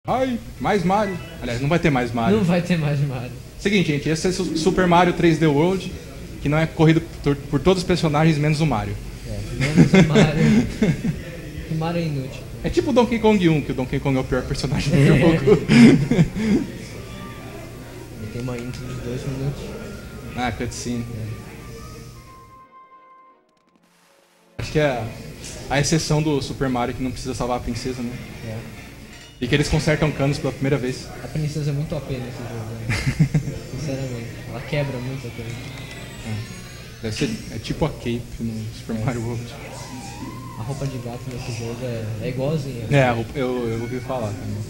Ai, mais Mario. Aliás, não vai ter mais Mario. Não vai ter mais Mario. Seguinte, gente, esse é o Super Mario 3D World, que não é corrido por todos os personagens, menos o Mario. Menos o Mario. O Mario é inútil. É tipo o Donkey Kong 1, que o Donkey Kong é o pior personagem do jogo. E tem uma intro de 2 minutos. Ah, cutscene. Acho que é a exceção do Super Mario que não precisa salvar a princesa, né? E que eles consertam canos pela primeira vez. A princesa é muito OP nesse jogo, né? Sinceramente. Ela quebra muito a coisa. Deve ser tipo a Cape no Super Mario World. A roupa de gato nesse jogo é igualzinha. Eu ouvi falar também.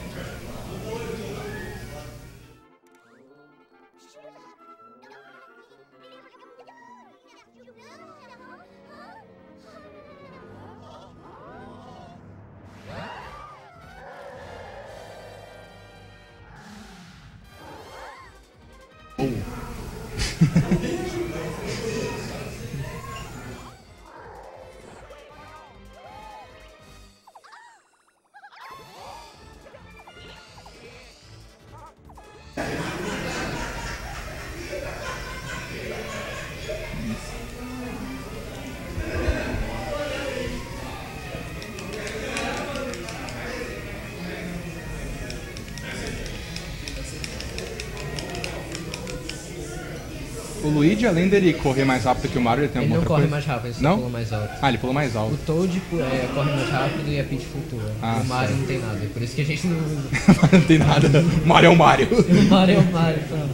O Luigi, além dele correr mais rápido que o Mario, ele tem Ele alguma não outra corre coisa? mais rápido, ele só Não? pula mais alto. Ah, ele pula mais O alto. Toad corre mais rápido e a Peach flutua. Ah, O Mario certo. não tem nada, por isso que a gente não usa. Não tem nada. Mario é o Mario. O Mario é o Mario, pronto.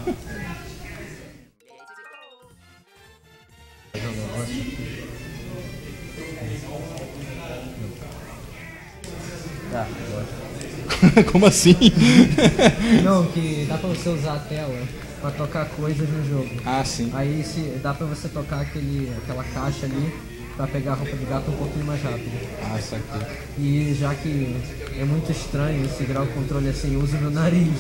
Tá, lógico. Como assim? Não, que dá pra você usar a tela pra tocar coisas no jogo. Ah, sim. Aí dá pra você tocar aquela caixa ali pra pegar a roupa de gato um pouquinho mais rápido. Ah, isso aqui. E já que é muito estranho segurar o controle assim, eu uso meu nariz.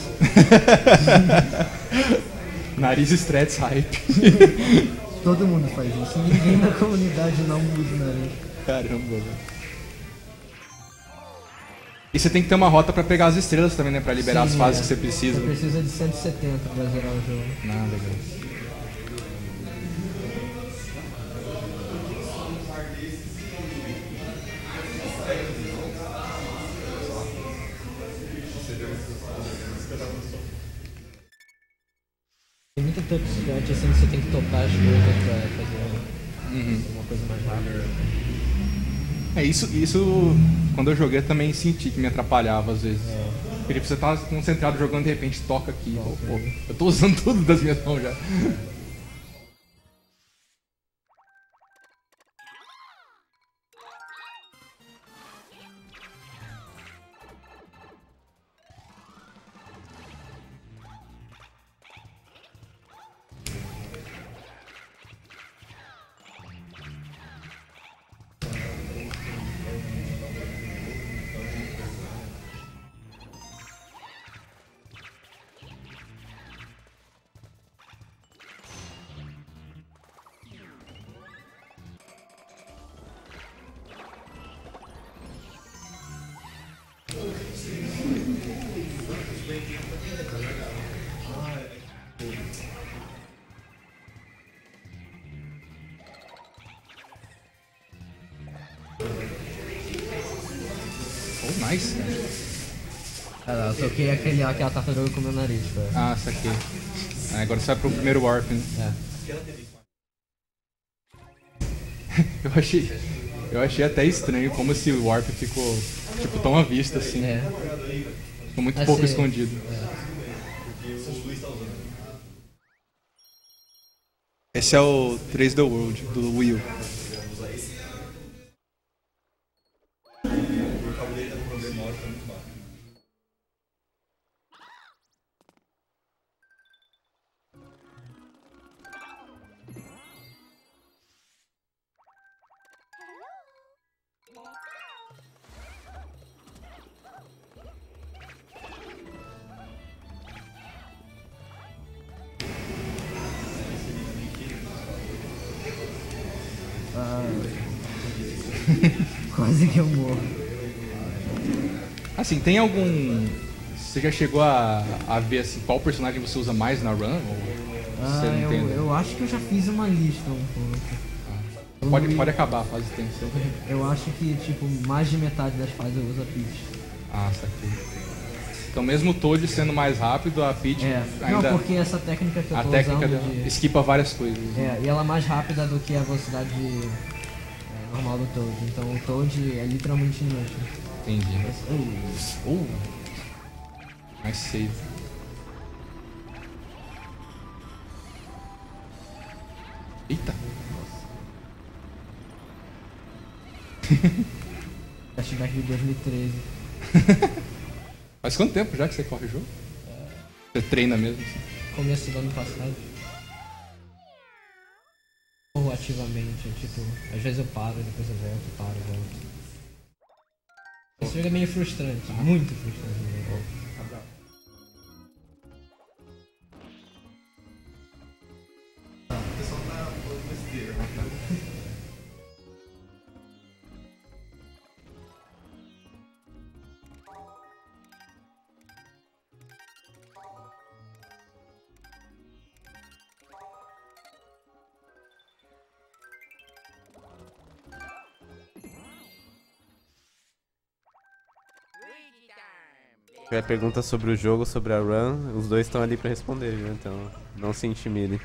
Nariz Strats Hype. Todo mundo faz isso, ninguém na comunidade não usa o nariz. Caramba, velho. E você tem que ter uma rota pra pegar as estrelas também, né? Pra liberar Sim, as fases é. que você precisa. Você precisa de 170 pra zerar o jogo. Ah, legal. Tem muita touchpoint assim que você tem que tocar as coisas pra fazer uma coisa mais rápida. É, isso quando eu joguei eu também senti que me atrapalhava às vezes. Porque você tá concentrado jogando e de repente toca aqui. Pô, eu tô usando tudo das minhas mãos já. Oh, nice. Ah, eu toquei aquela tartaruga com o meu nariz, velho. Ah, isso aqui. Ah, agora você vai pro primeiro warp, né? Eu achei até estranho como esse warp ficou tipo tão à vista assim. Ficou muito pouco escondido. Esse é o 3D World do Wii U. Quase que eu morro. Assim, tem algum... Você já chegou a ver assim, qual personagem você usa mais na run? Ou você não tem? Eu acho que eu já fiz uma lista um pouco. Pode acabar a fase de tensão. Eu acho que, tipo, mais de metade das fases eu uso a Peach. Ah, saquei. Então mesmo o Toad sendo mais rápido, a Peach ainda... Não, porque essa técnica que eu tô a técnica usando esquipa várias coisas. e ela é mais rápida do que a velocidade normal do Toad. Então o Toad é literalmente inútil. Entendi. Mais save. Eita! Flashback de 2013. Faz quanto tempo já que você corre o jogo? Você treina mesmo? Assim? Começo do ano passado. Corro ativamente, tipo, às vezes eu paro, depois eu volto, paro, volto. Esse jogo é meio frustrante, muito frustrante. Se tiver pergunta sobre o jogo, sobre a run, os dois estão ali pra responder, viu? Então não se intimidem.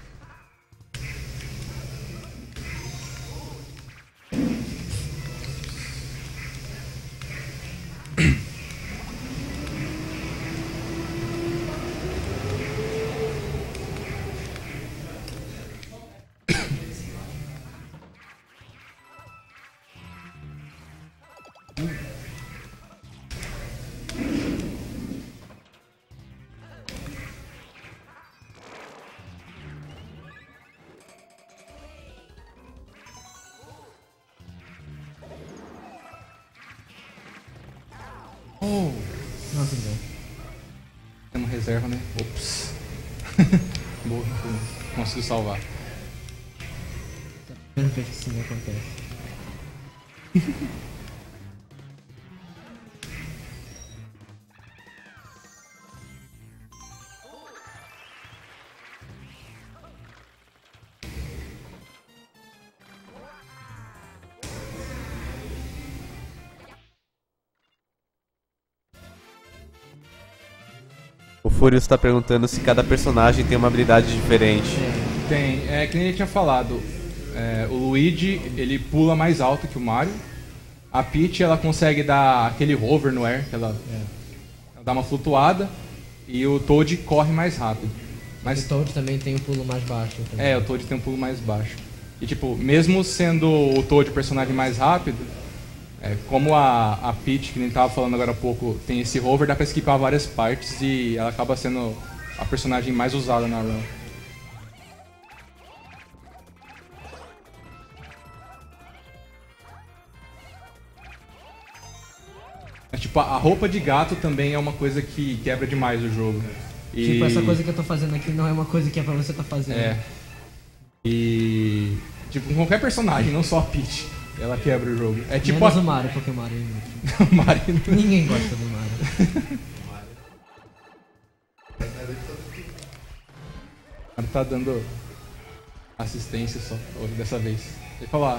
Não, tudo bem. Tem uma reserva, né? Ops. Boa, consegui salvar. Primeira vez que isso não acontece. O Furious tá perguntando se cada personagem tem uma habilidade diferente. Tem, que nem ele tinha falado, o Luigi, ele pula mais alto que o Mario. A Peach, ela consegue dar aquele hover no air, que ela dá uma flutuada. E o Toad corre mais rápido. Mas o Toad também tem um pulo mais baixo. Também. O Toad tem um pulo mais baixo. E tipo, mesmo sendo o Toad o personagem mais rápido, como a Peach, que nem tava falando agora há pouco, tem esse hover, dá pra esquipar várias partes e ela acaba sendo a personagem mais usada na run. Tipo, a roupa de gato também é uma coisa que quebra demais o jogo. E... Tipo, essa coisa que eu tô fazendo aqui não é uma coisa que é pra você tá fazendo. E... Tipo, com qualquer personagem, não só a Peach, ela quebra o jogo. É tipo menos o Mario, porque o Mario é inútil. o Mario... Ninguém gosta do Mario. O Mario tá dando assistência só, dessa vez. Ele fala...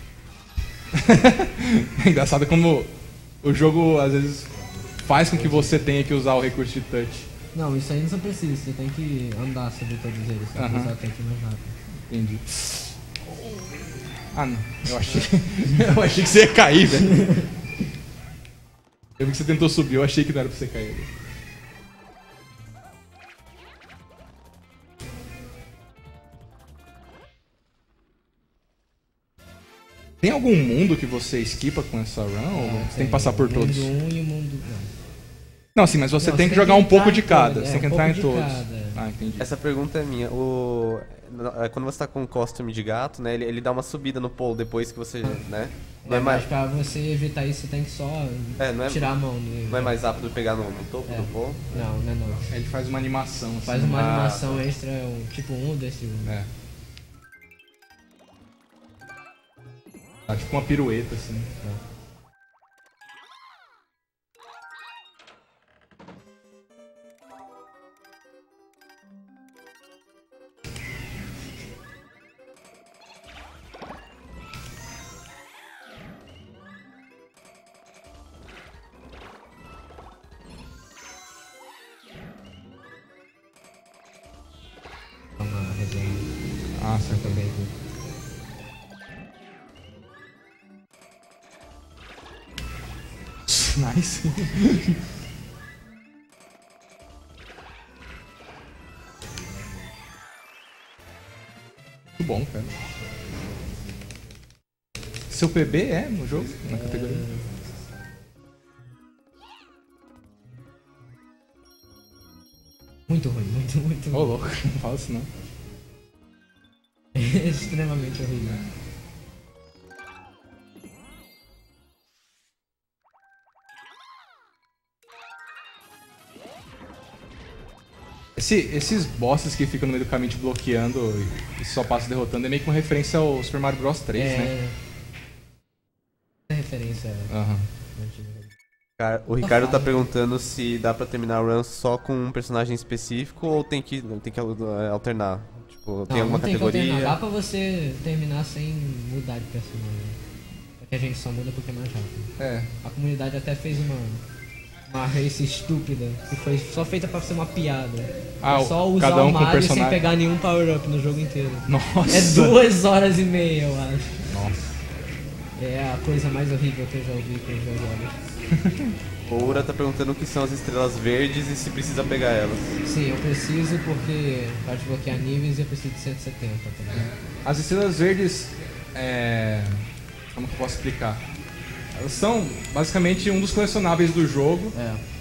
É engraçado como o jogo, às vezes, faz com que você tenha que usar o recurso de touch. Não, isso aí não precisa, você tem que andar sobre todos eles, só que usar tempo mais rápido. Entendi. Ah, não. Eu achei que você ia cair, velho. Eu vi que você tentou subir, eu achei que não era pra você cair. Tem algum mundo que você esquipa com essa run? Ou você tem que passar por todos? O mundo 1 e o mundo... Não, sim, mas você tem que jogar um pouco de cada. Você tem que entrar em todos. Ah, entendi. Essa pergunta é minha. Quando você tá com um costume de gato, né, ele dá uma subida no pole depois que você, né? Não é mais... Mas pra você evitar isso, você tem que só tirar a mão. Não é mais rápido pegar no topo do pole? Não, não é não. Ele faz uma animação. Assim. Faz uma animação extra, tipo um desse. Tá tipo uma pirueta, assim. Ah, certo. Peguei tudo. Nice. Muito bom, cara. Seu PB é no jogo? Na categoria? Muito ruim, muito Ô, ruim. louco, não fala isso não. Extremamente horrível. Esses bosses que ficam no meio do caminho te bloqueando e só passa derrotando é meio que uma referência ao Super Mario Bros 3, né? É referência Aham. antiga. O Ricardo tá perguntando se dá pra terminar a run só com um personagem específico ou tem que alternar. Tipo, tem alguma não tem que categoria? alternar. Dá pra você terminar sem mudar de personagem. Só que a gente só muda porque é mais rápido. É. A comunidade até fez uma race estúpida que foi só feita pra ser uma piada. Ah, É só usar cada um o com um Mario sem personagem. pegar nenhum power-up no jogo inteiro. Nossa. É 2 horas e meia, eu acho. Nossa. É a coisa mais horrível que eu já ouvi com os jogos. O Ura tá perguntando o que são as estrelas verdes e se precisa pegar elas. Sim, eu preciso porque pra desbloquear níveis eu preciso de 170, tá ligado? As estrelas verdes, como que eu posso explicar? Elas são basicamente um dos colecionáveis do jogo.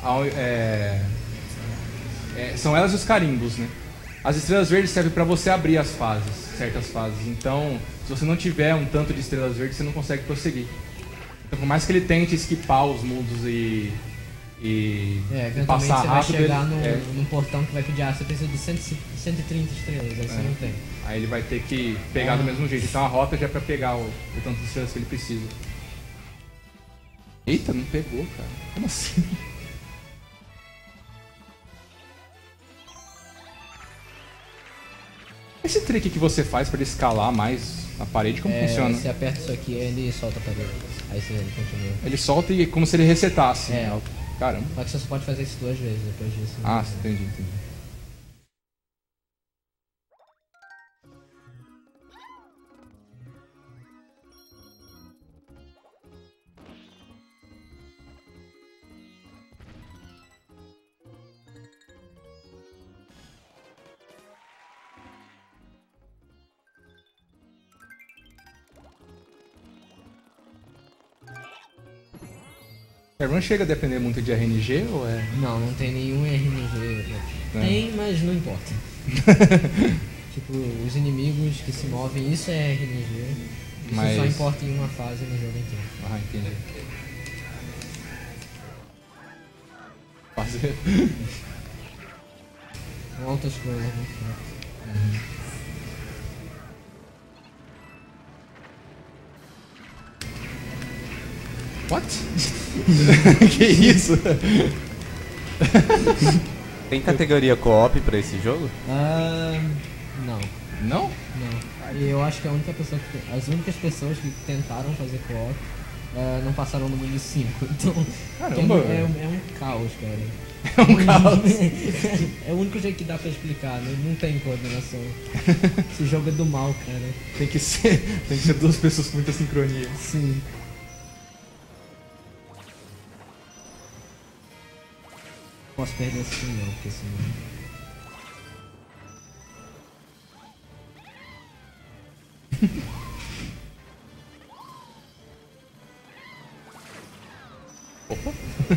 São elas e os carimbos, né? As estrelas verdes servem pra você abrir as fases, certas fases. Então, se você não tiver um tanto de estrelas verdes, você não consegue prosseguir. Então, por mais que ele tente esquipar os mundos e Eventualmente passar você vai rápido, chegar ele, num portão que vai pedir, você precisa de 130 estrelas, aí você não tem. aí ele vai ter que pegar do mesmo jeito. Então a rota já é pra pegar o tanto de estrelas que ele precisa. Eita, não pegou, cara. Como assim? Esse trick que você faz pra ele escalar mais a parede, como funciona? Você aperta isso aqui ele solta a parede. Aí você continua. Ele solta e como se ele resetasse. É, Caramba. só que você só pode fazer isso 2 vezes depois disso. Ah, entendi. A run chega a depender muito de RNG ou é? Não tem nenhum RNG. Tem, mas não importa. Tipo, os inimigos que se movem, isso é RNG. Isso só importa em uma fase no jogo inteiro. Ah, entendi. Fazer. Um auto-scroller muito forte. What? Que isso? Tem categoria co-op pra esse jogo? Não. Não? Não. E eu acho que a única pessoa as únicas pessoas que tentaram fazer co-op não passaram no mundo 5. Então, Caramba, é um caos, cara. É um caos. É o único jeito que dá pra explicar, né? Não tem coordenação. Esse jogo é do mal, cara. Tem que ser duas pessoas com muita sincronia. Sim. Posso perder esse não, porque senão... Opa.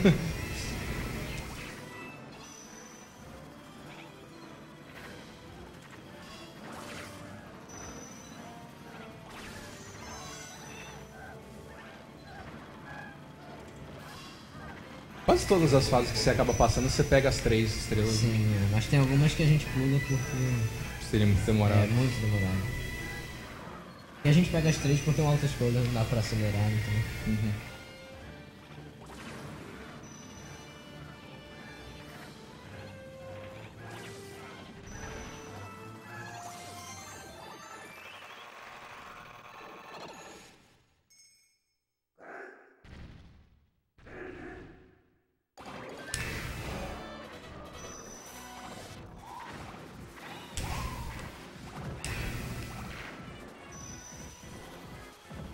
Quase todas as fases que você acaba passando, você pega as 3 estrelas. Sim, mas tem algumas que a gente pula porque Seria muito demorado. é muito demorado. E a gente pega as 3 porque um auto-scroller não dá pra acelerar, então... Uhum.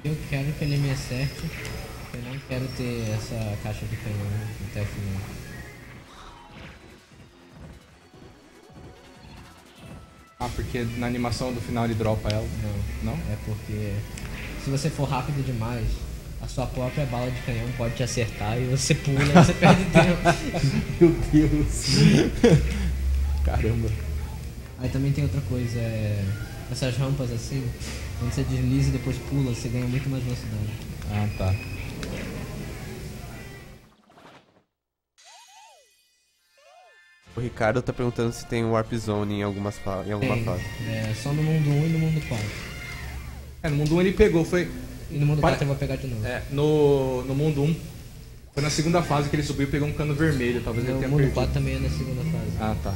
Eu quero que ele me acerte. Eu não quero ter essa caixa de canhão até o final. Ah, porque na animação do final ele dropa ela? Não. É porque se você for rápido demais, a sua própria bala de canhão pode te acertar e você pula e você perde tempo. Meu Deus. Caramba. Aí também tem outra coisa, essas rampas assim, quando você desliza e depois pula, você ganha muito mais velocidade. Ah, tá. O Ricardo tá perguntando se tem Warp Zone em alguma fase. É, só no mundo 1 e no mundo 4. No mundo 1 ele pegou, foi... E no mundo 4 eu vou pegar de novo. No mundo 1, foi na segunda fase que ele subiu e pegou um cano vermelho, talvez ele tenha perdido. No mundo 4 também é na segunda fase. Ah, tá.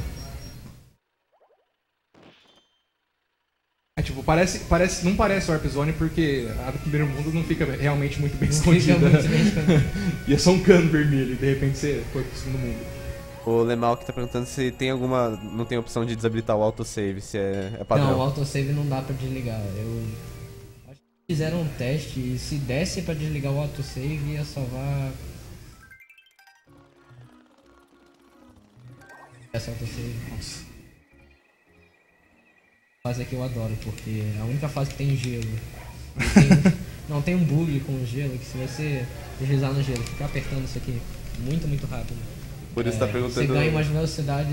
Tipo, não parece Warp Zone porque a do primeiro mundo não fica realmente muito bem escondida. E é só um cano vermelho e de repente você foi pro segundo mundo. O Lemal que tá perguntando se tem alguma... Não tem opção de desabilitar o autosave, se é padrão. Não, o autosave não dá pra desligar. Eu acho que fizeram um teste e se desse pra desligar o autosave ia salvar... Essa autosave. Nossa. Fase aqui eu adoro, porque é a única fase que tem gelo. Não tem um bug com gelo, que se você deslizar no gelo, ficar apertando isso aqui muito, muito rápido. Por isso tá perguntando... Você ganha umas velocidades,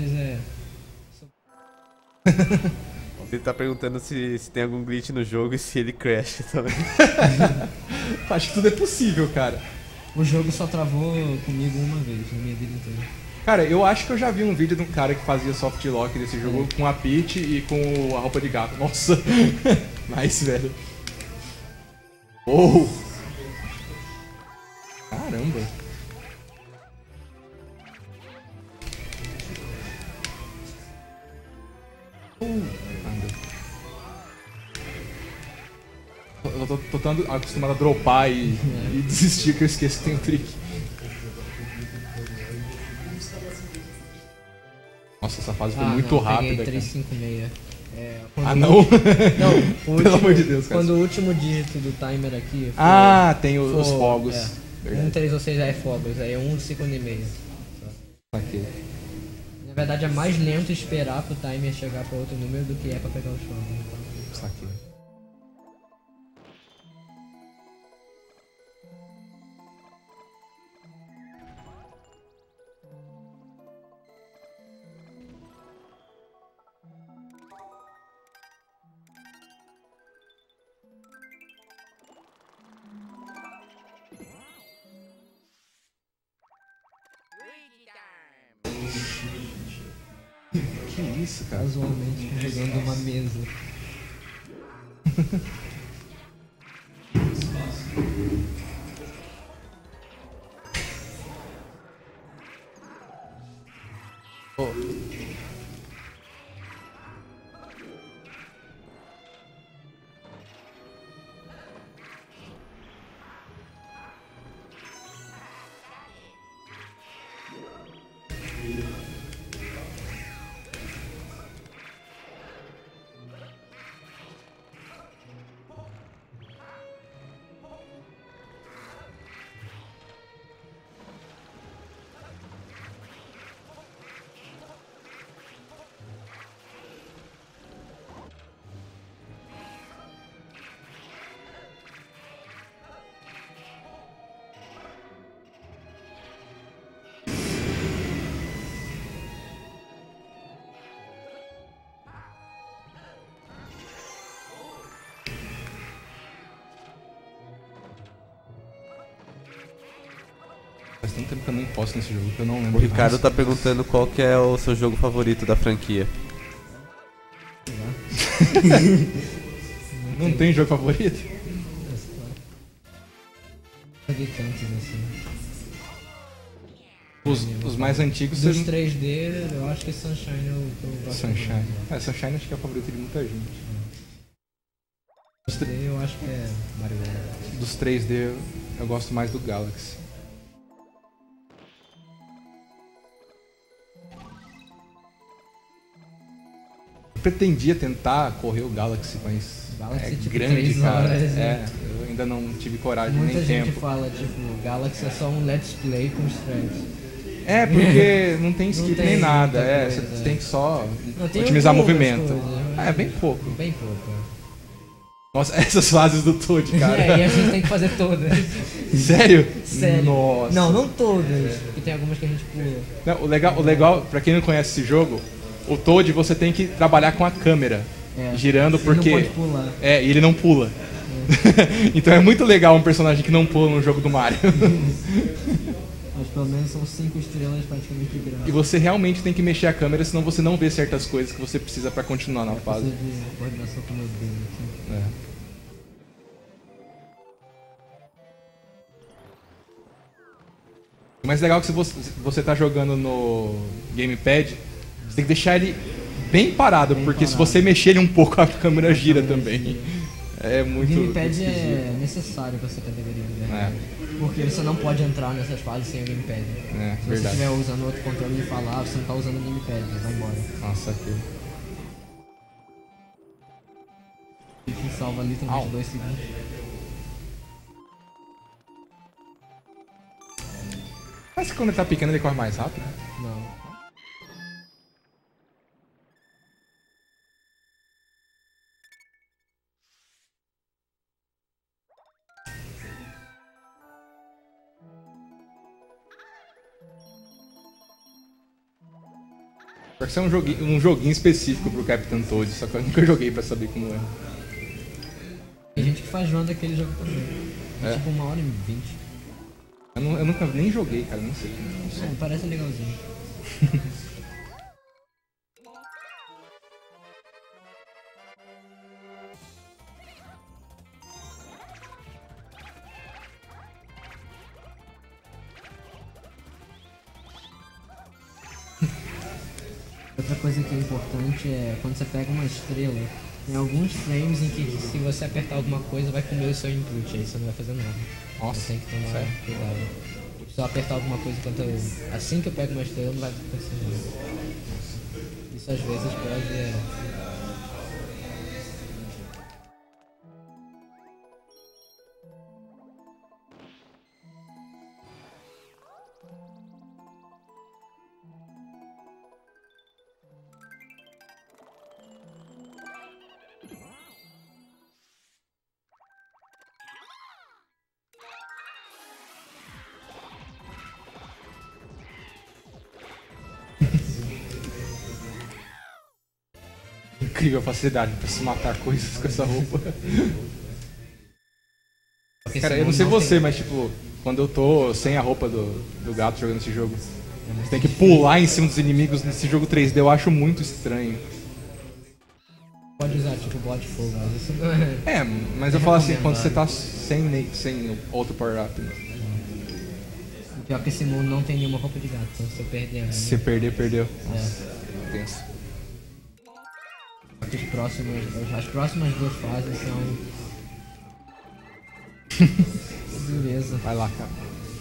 Ele tá perguntando se tem algum glitch no jogo e se ele crash também. Acho que tudo é possível, cara. O jogo só travou comigo uma vez na minha vida inteira. Cara, eu acho que eu já vi um vídeo de um cara que fazia soft lock desse jogo com a Peach e com a roupa de gato. Nossa! Nice, velho. Oh! Caramba! Eu tô tão acostumado a dropar e desistir que eu esqueço que tem um trick. Nossa, essa fase foi muito rápida. Peguei 356. Não? Não, pelo amor de Deus, cara. Quando o último dígito do timer aqui foi, tem os fogos. 1, 3 ou 6 é fogos, aí é 1 segundo e meio. Aqui. Na verdade é mais lento esperar pro timer chegar pra outro número do que é pra pegar os fogos. Saquei. Que isso, cara? Casualmente carregando uma mesa. Faz tanto tempo que eu nem posso nesse jogo que eu não lembro. O Ricardo mais. tá perguntando qual que é o seu jogo favorito da franquia. Não tem jogo favorito? Joguei tantos assim. Os mais antigos... Dos 3D, eu acho que Sunshine eu gosto. Sunshine. Sunshine acho que é o favorito de muita gente. Dos 3D eu acho que é Mario World. Dos 3D eu gosto mais do Galaxy. Eu pretendia tentar correr o Galaxy, mas Galaxy, é tipo, grande, 3 cara. horas, né? Eu ainda não tive coragem Muita nem gente tempo. fala, tipo, Galaxy é só um let's play com os friends. É, porque não tem skip tem nem nada, muita coisa, você tem que só Não, tem otimizar algumas movimento. coisas, É, bem pouco. Bem pouco. Nossa, essas fases do Toad, cara. É, e a gente tem que fazer todas. Sério? Sério. Nossa. Não todas. Porque tem algumas que a gente pula. Não, o legal, pra quem não conhece esse jogo, o Toad você tem que trabalhar com a câmera. Girando porque. Ele não pode pular. É, e ele não pula. Então é muito legal um personagem que não pula no jogo do Mario. Mas pelo menos são 5 estrelas praticamente grátis. E você realmente tem que mexer a câmera, senão você não vê certas coisas que você precisa pra continuar na fase. Precisa de coordenação com o meu dedo aqui. É. O mais legal é que se você tá jogando no gamepad, você tem que deixar ele bem parado, porque se você mexer ele um pouco, a câmera gira também. É muito. O gamepad é necessário pra essa categoria, né? Porque você não pode entrar nessas fases sem o gamepad. Se você estiver usando outro controle e falar, você não tá usando o gamepad, vai embora. Nossa, aqui. E salva ali, tem 22 segundos. Mas quando ele tá pequeno ele corre mais rápido? Não. Parece que é um joguinho específico pro Captain Toad, só que eu nunca joguei pra saber como é. Tem gente que faz jogo daquele jogo também. É tipo 1h20. Eu nunca nem joguei, cara, não sei. Parece legalzinho. Outra coisa que é importante é quando você pega uma estrela, tem alguns frames em que se você apertar alguma coisa vai comer o seu input, aí você não vai fazer nada. Nossa, você tem que tomar cuidado. Se eu apertar alguma coisa assim que eu pego uma estrela não vai acontecer nada. Isso às vezes pode Incrível a facilidade pra se matar coisas com essa roupa. Cara, eu não sei você, mas tipo, quando eu tô sem a roupa do gato jogando esse jogo, você tem que pular em cima dos inimigos nesse jogo 3D, eu acho muito estranho. Pode usar tipo bola de fogo, mas isso não é. É, mas eu falo assim, quando você tá sem outro power-up. Né? O pior é que esse mundo não tem nenhuma roupa de gato, então se você perder. Né? Se perder, perdeu. Nossa, tenso. As próximas 2 fases são. Beleza. Vai lá, cara.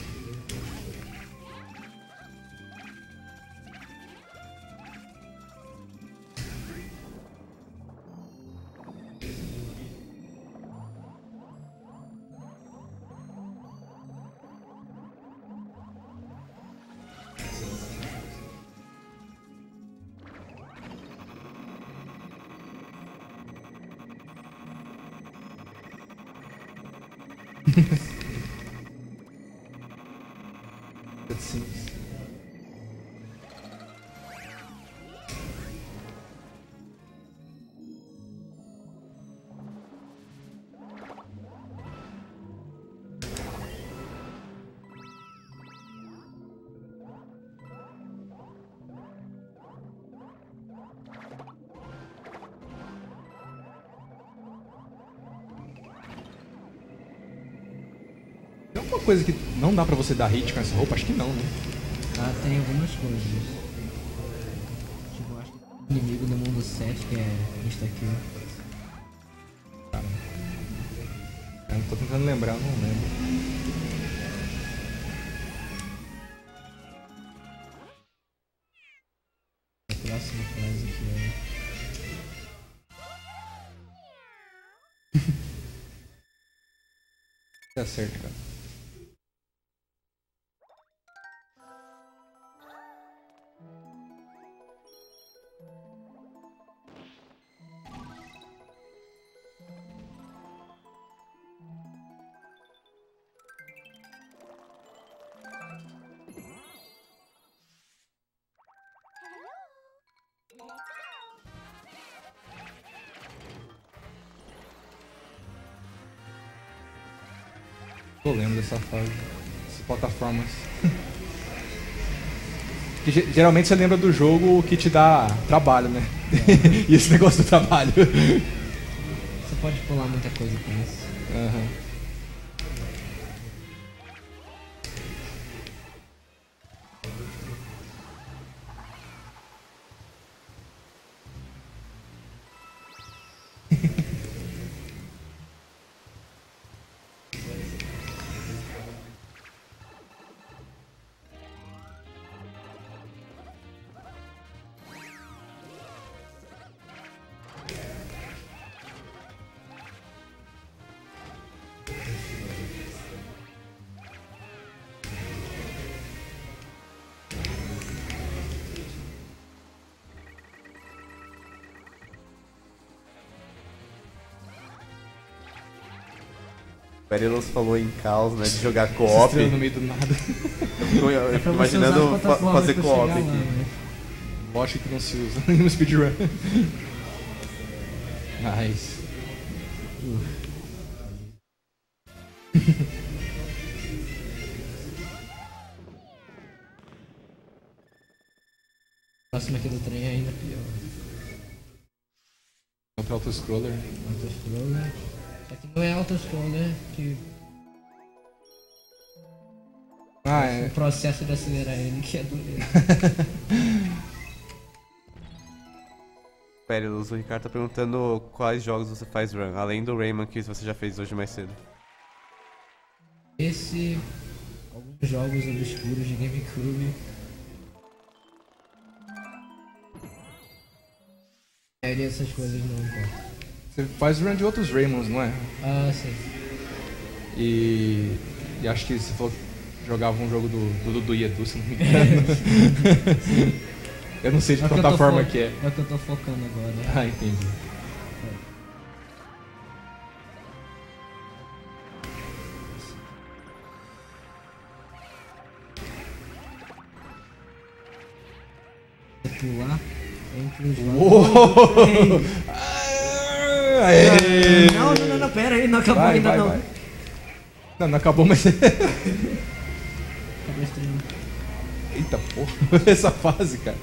Tem alguma coisa que não dá pra você dar hit com essa roupa? Acho que não, né? Ah, tem algumas coisas. Tipo, acho que o inimigo do mundo 7 que é isto aqui. Eu tô tentando lembrar, eu não lembro. A próxima frase aqui é. Tá certo, cara. Eu lembro dessa fase, essas plataformas. Geralmente você lembra do jogo que te dá trabalho, né? E esse negócio do trabalho. Você pode pular muita coisa com isso. Uhum. O Perilos falou em caos, né? De jogar co-op. No meio do nada. Eu fico imaginando fazer co-op aqui. Né? Lógico que não se usa no speedrun. Nice. O próximo aqui do trem é ainda pior. Outro auto-scroller. Auto-scroller. Só que não é auto-scroller que... É. O processo de acelerar ele que é doido. Perilos, o Ricardo tá perguntando quais jogos você faz run, além do Rayman que você já fez hoje mais cedo. Alguns jogos obscuros de GameCube. A maioria dessas coisas não importa. Você faz run de outros Raymons, não é? Ah, sim. E acho que você falou que jogava um jogo do Dudu e Edu, se não me engano. Eu não sei de que plataforma que é. É o que eu tô focando agora. Ah, entendi. Pular entre os jogos. Não, pera aí, não acabou ainda não. Vai. Não acabou, mas... Acabou esse treino. Eita porra, essa fase, cara.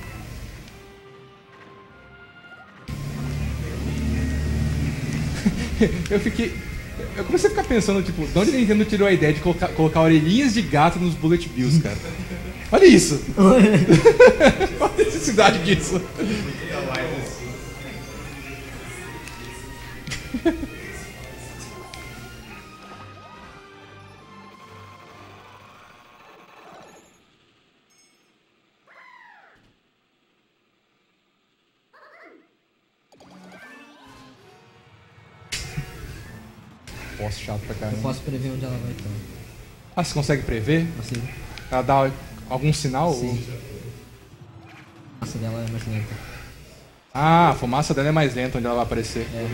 Eu comecei a ficar pensando, tipo, de onde a Nintendo tirou a ideia de colocar orelhinhas de gato nos Bullet Bills, cara? Olha isso! Qual a necessidade disso? Posso chato pra caramba. Eu posso prever onde ela vai estar. Ah, você consegue prever? Assim. Ela dá algum sinal? Sim. A fumaça dela é mais lenta. Ah, a fumaça dela é mais lenta onde ela vai aparecer. É.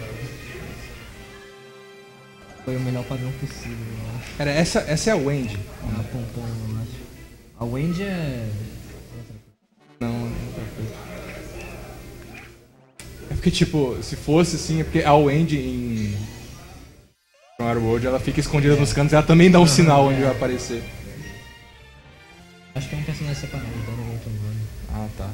Foi o melhor padrão possível, eu acho. Cara, essa é a Wendy. A Pompom, eu acho. A Wendy é... Não, é outra coisa. É porque, tipo, se fosse assim, é porque a Wendy em Mario World, ela fica escondida nos cantos e ela também dá um sinal onde vai aparecer. Acho que é um personagem separado, então não outro nome. Ah, tá.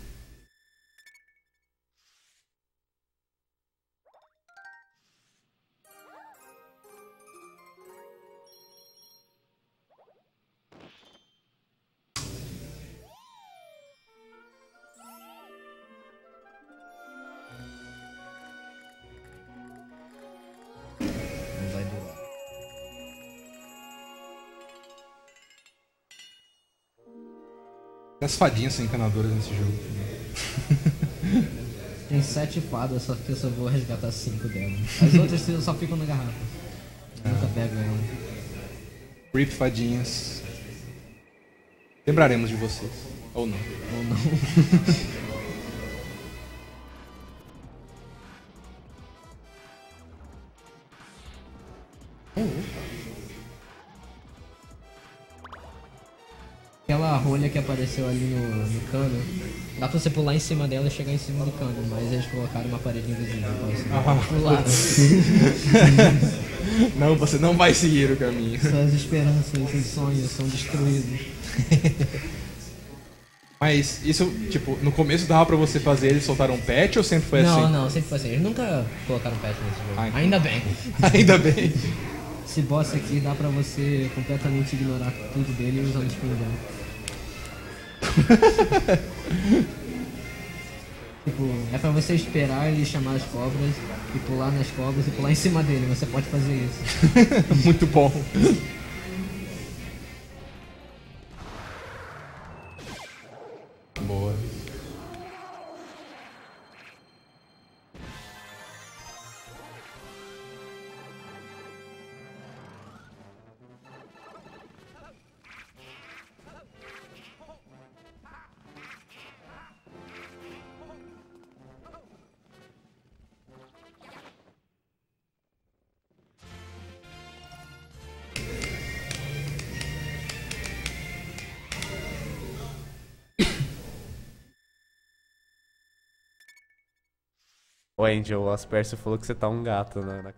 Não vai durar. As fadinhas são encanadoras nesse jogo. Tem 7 fadas, só que eu só vou resgatar 5 delas. As outras só ficam na garrafa. Nunca pega ela. RIP fadinhas. Lembraremos de vocês. Ou não. Ou não. Aquela rolha que apareceu ali no cano, dá pra você pular em cima dela e chegar em cima do cano, mas eles colocaram uma parede invisível pra você pular. Não, você não vai seguir o caminho. Suas esperanças e sonhos são destruídos. Mas isso, tipo, no começo dava pra você fazer, eles soltaram um patch ou sempre foi assim? Não, sempre foi assim. Eles nunca colocaram patch nesse jogo. Ainda bem. Ainda bem. Esse boss aqui dá pra você completamente ignorar tudo dele usando Spin Jump. Tipo, é pra você esperar ele chamar as cobras e pular nas cobras e pular em cima dele. Você pode fazer isso. Muito bom. Boa. Ô Angel, o Aspercio falou que você tá um gato, né?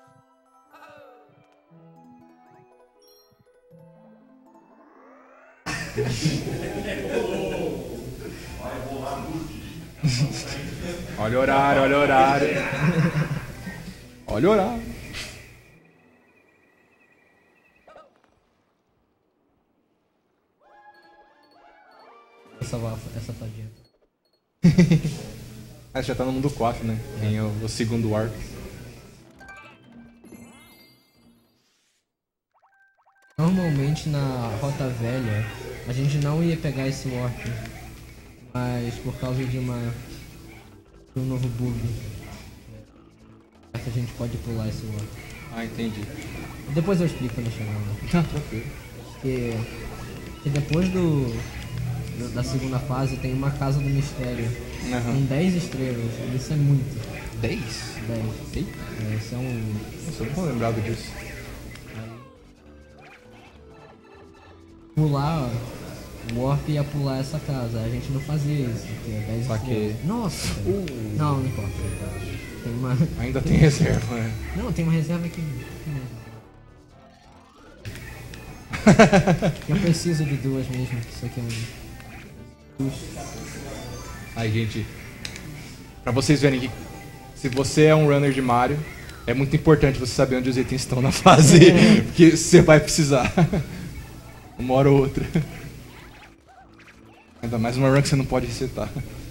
Olha o horário, olha o horário. Olha o horário. Essa fadinha. Ah, já tá no mundo 4, né? Tem o segundo arco. Normalmente na Rota Velha a gente não ia pegar esse Warp, mas por causa de um novo bug a gente pode pular esse Warp. Ah, entendi. Depois eu explico quando chegar lá. Tá, tranquilo. Que depois da segunda fase tem uma Casa do Mistério com 10 estrelas. Isso é muito. 10? 10. Eita. Esse é um... Nossa, eu não tô lembrado disso. Pular, o Warp ia pular essa casa. A gente não fazia isso, porque é 10 estrelas. Nossa! Não importa. Tem uma... Ainda tem reserva, né? Não, tem uma reserva aqui. Eu preciso de duas mesmo, que isso aqui é um... Aí, gente, pra vocês verem que se você é um runner de Mario, é muito importante você saber onde os itens estão na fase, porque você vai precisar. Uma hora ou outra. Ainda mais uma run que você não pode resetar.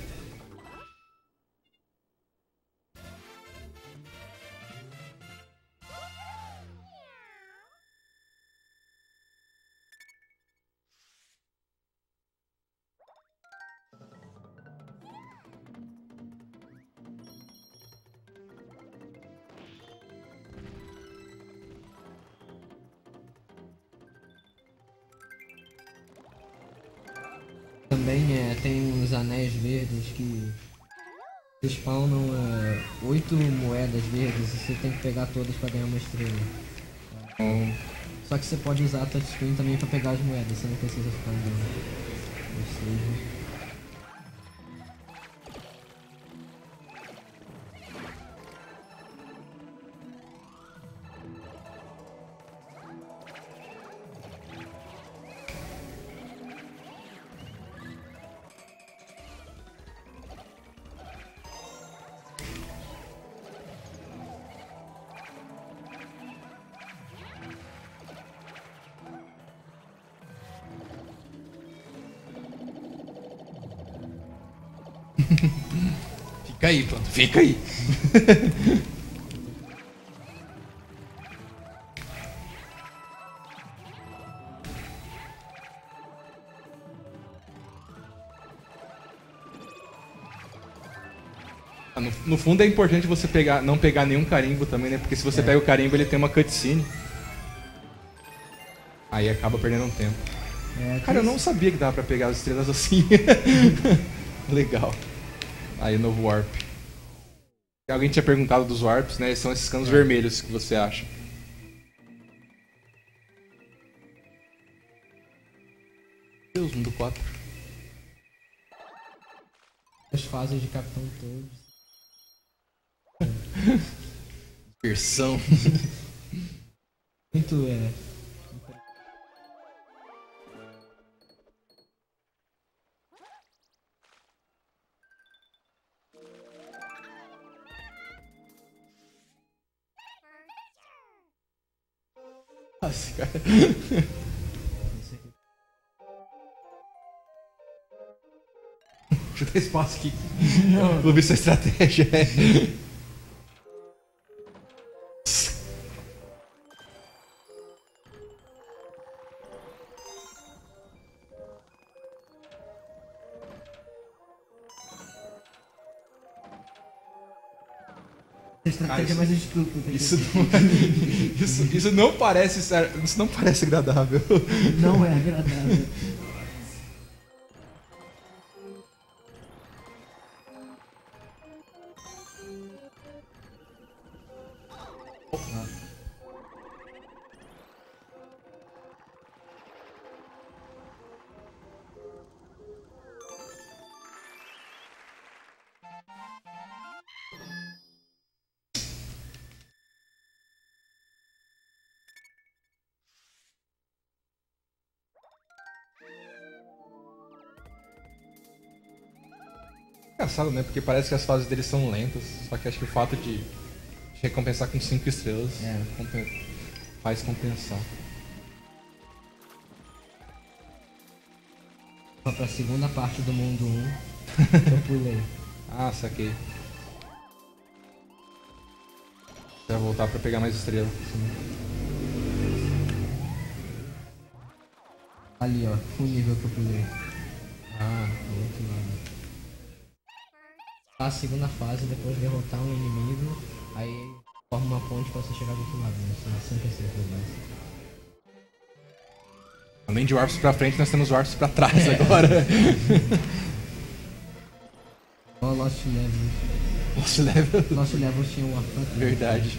Também tem uns anéis verdes que spawnam 8 moedas verdes e você tem que pegar todas para ganhar uma estrela. Só que você pode usar a touchscreen também para pegar as moedas, você não precisa ficar andando. Ou seja... Fica aí, planta, fica aí. No fundo é importante você não pegar nenhum carimbo também, né? Porque se você pega o carimbo, ele tem uma cutscene. Aí acaba perdendo um tempo. Cara, eu não sabia que dava pra pegar as estrelas assim. Legal. Aí, novo Warp. Alguém tinha perguntado dos Warps, né? São esses canos vermelhos que você acha. Deus, mundo 4. As fases de Capitão Toad. Versão. Muito Nossa, cara. Deixa eu dar espaço aqui. Vou ver sua estratégia. estratégia mais estúpida. Isso não parece isso não parece agradável. Não é agradável. Engraçado, né? Porque parece que as fases deles são lentas. Só que acho que o fato de recompensar com 5 estrelas faz compensar. Só pra segunda parte do mundo 1, eu pulei. Ah, saquei. Vai voltar pra pegar mais estrelas. Ali, ó, o nível que eu pulei. Ah, Do outro lado. A segunda fase, depois de derrotar um inimigo, aí forma uma ponte pra você chegar do outro lado, né? São 56 problemas. além de Warps pra frente, nós temos Warps pra trás agora. Ó, Lost Levels. Lost Level. Lost Levels tinha um Warp pra trás. Verdade.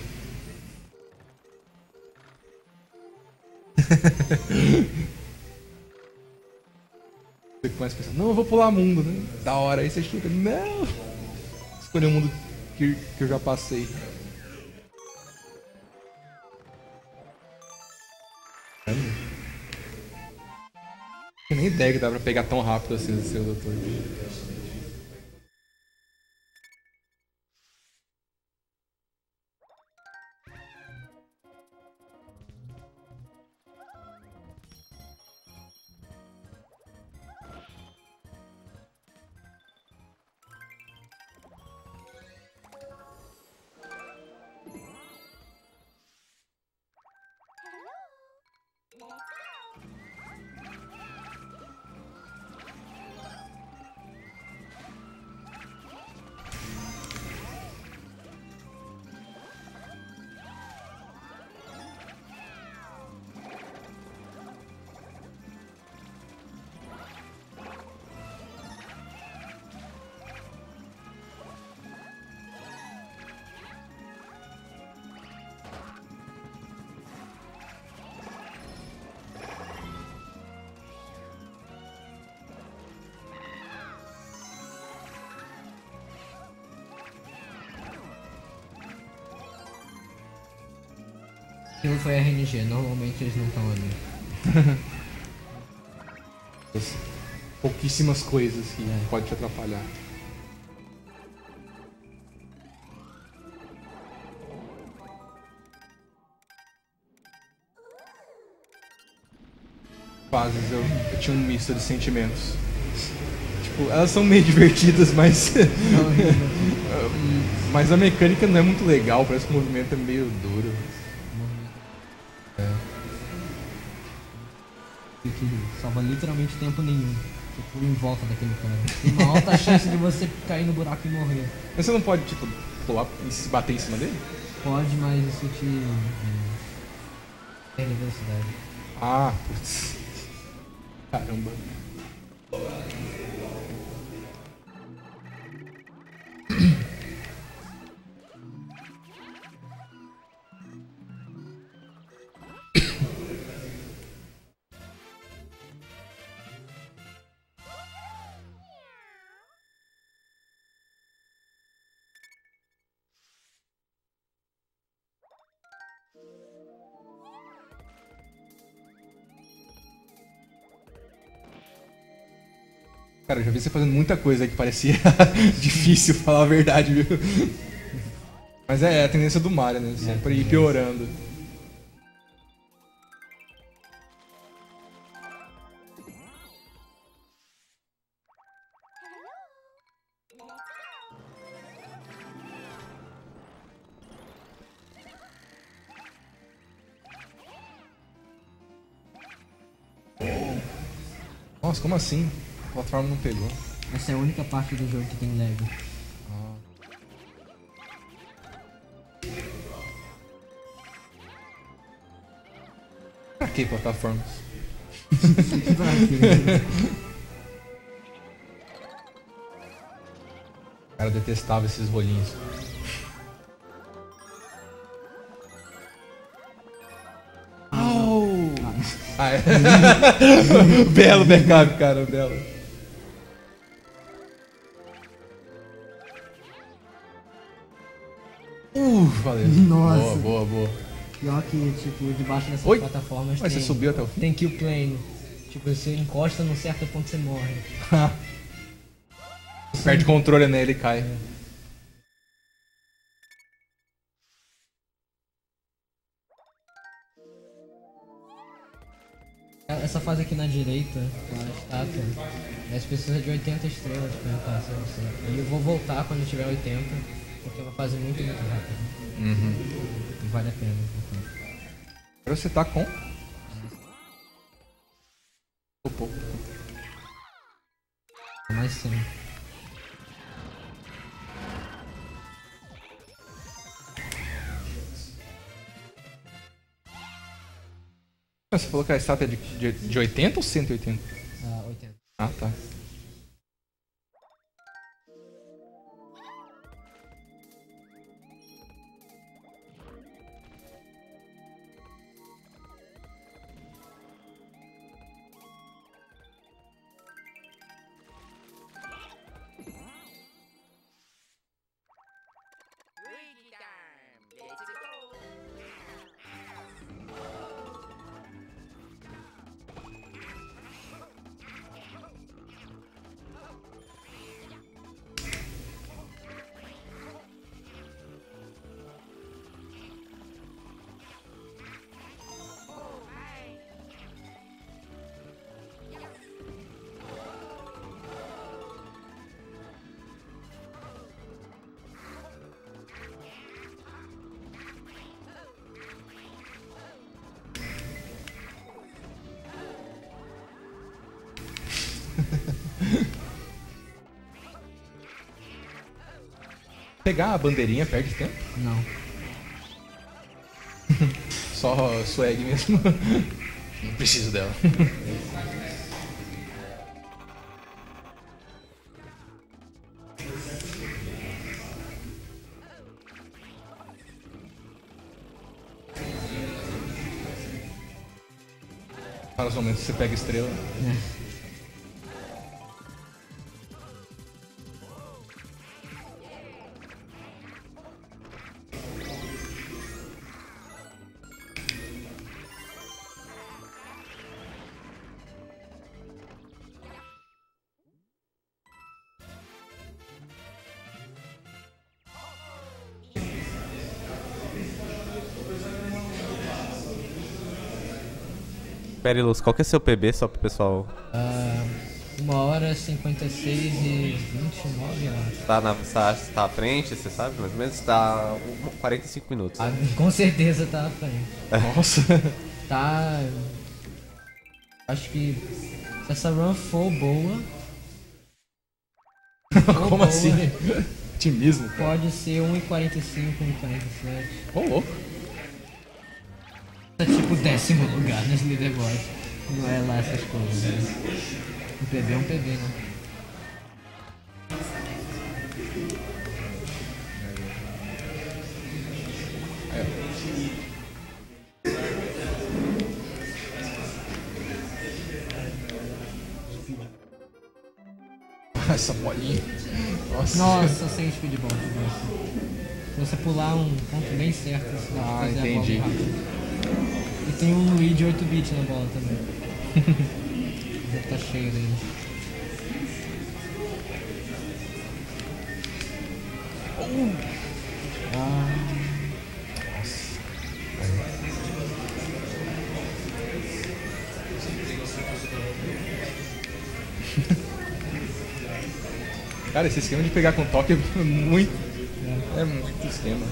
Você começa a pensar, não, eu vou pular mundo, né? Da hora, aí você chega, não! Escolher um mundo que eu já passei. Eu nem ideia que dá pra pegar tão rápido assim o seu doutor. Aquilo foi RNG, normalmente eles não estão ali. Pouquíssimas coisas que pode te atrapalhar. Fases eu tinha um misto de sentimentos. Tipo, elas são meio divertidas, mas mas a mecânica não é muito legal, parece que o movimento é meio duro. Que salva literalmente tempo nenhum. Você pula em volta daquele cara. Tem uma alta chance de você cair no buraco e morrer. Mas você não pode, tipo, pular e se bater em cima dele? Pode, mas isso te perde velocidade. Ah, putz. Caramba. Cara, eu já vi você fazendo muita coisa que parecia difícil falar a verdade, viu? Mas é a tendência do Mario, né? Sempre ir piorando. Nossa, como assim? A plataforma não pegou. Essa é a única parte do jogo que tem lag. Pra que plataformas? Cara, eu detestava esses rolinhos. Ah, é. Belo backup, cara, belo. Valeu. Nossa. Boa, boa. Pior que, tipo, debaixo dessas Oi? plataformas Mas tem... você subiu até o fim? Tem kill plane. Tipo, você encosta num certo ponto você morre. Perde controle nele e cai. Essa fase aqui na direita, com a estátua, essa precisa de 80 estrelas pra eu passar você. E eu vou voltar quando tiver 80, porque é uma fase muito rápida. E vale a pena. Agora você tá com... Pouco. Mais 100. Você falou que a estátua é de 80 ou 180? 80. Ah, tá. Pegar a bandeirinha perde tempo? Não. Só swag mesmo. Não preciso dela. Para os momentos que você pega estrela. Perilus, qual que é seu PB, só pro pessoal? 1h56 e 29, eu acho. Tá à frente, você sabe? Mais ou menos tá 45 minutos. Com certeza tá à frente. Nossa. Tá... Acho que se essa run for boa... Como assim? Otimismo. Pode ser 1h45, 1h47. Ô, louco. É tipo 10º lugar nas leaderboards. Não é lá essas coisas, né? Um PB é um PB, né? Essa bolinha. Nossa. Nossa, sem speed bump. Se você pular um ponto bem certo, você dá pra fazer entendi. a bola rápido. E tem um Luigi 8-bit na bola também. Deve tá cheio dele. Cara, esse esquema de pegar com toque é muito. É muito esquema.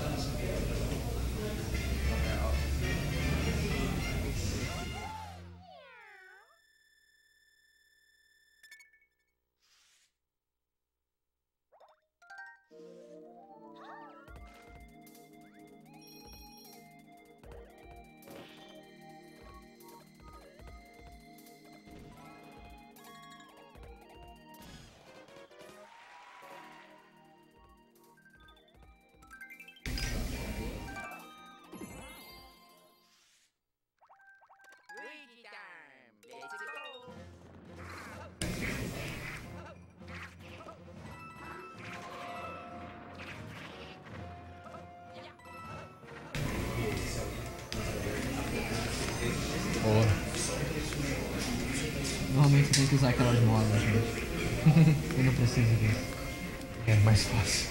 Boa. Normalmente você tem que usar aquelas molas, mas eu não preciso disso. É mais fácil.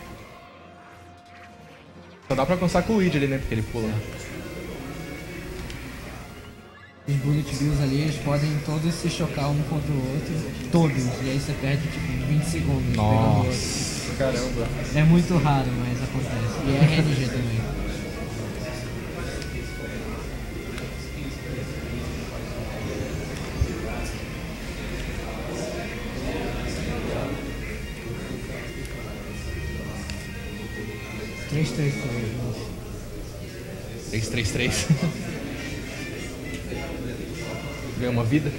Só dá pra alcançar com o Luigi ali, né? Porque ele pula. Os Bullet Bills ali, eles podem todos se chocar um contra o outro. Todos. E aí você perde tipo 20 segundos. pegando o outro. Nossa, caramba. É muito raro, mas acontece. E é RNG também. Três, 3-3-3. Ganha uma vida?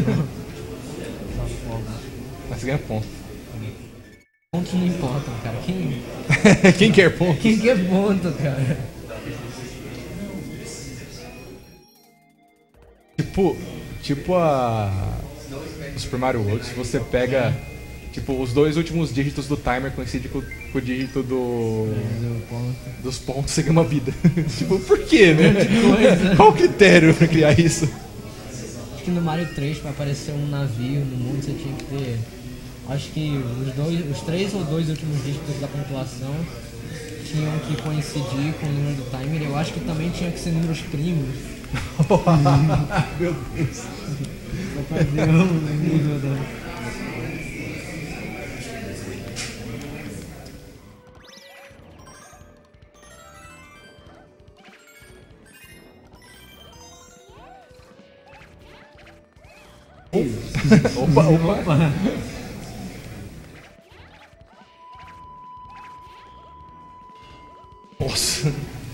Mas ganha ponto. Pontos não importam, cara. Quem quer ponto? Quem quer ponto, cara? Tipo o Super Mario World, se você pega tipo os dois últimos dígitos do timer coincidem com o dígito dos pontos, você ganha uma vida. Tipo, por quê, né? Qual o critério pra criar isso? Acho que no Mario 3, pra aparecer um navio no mundo, você tinha que ter... Acho que os 3 ou 2 últimos dígitos da pontuação tinham que coincidir com o número do timer. Eu acho que também tinha que ser números primos. Meu Deus. Pra fazer o nível da... Opa. Nossa.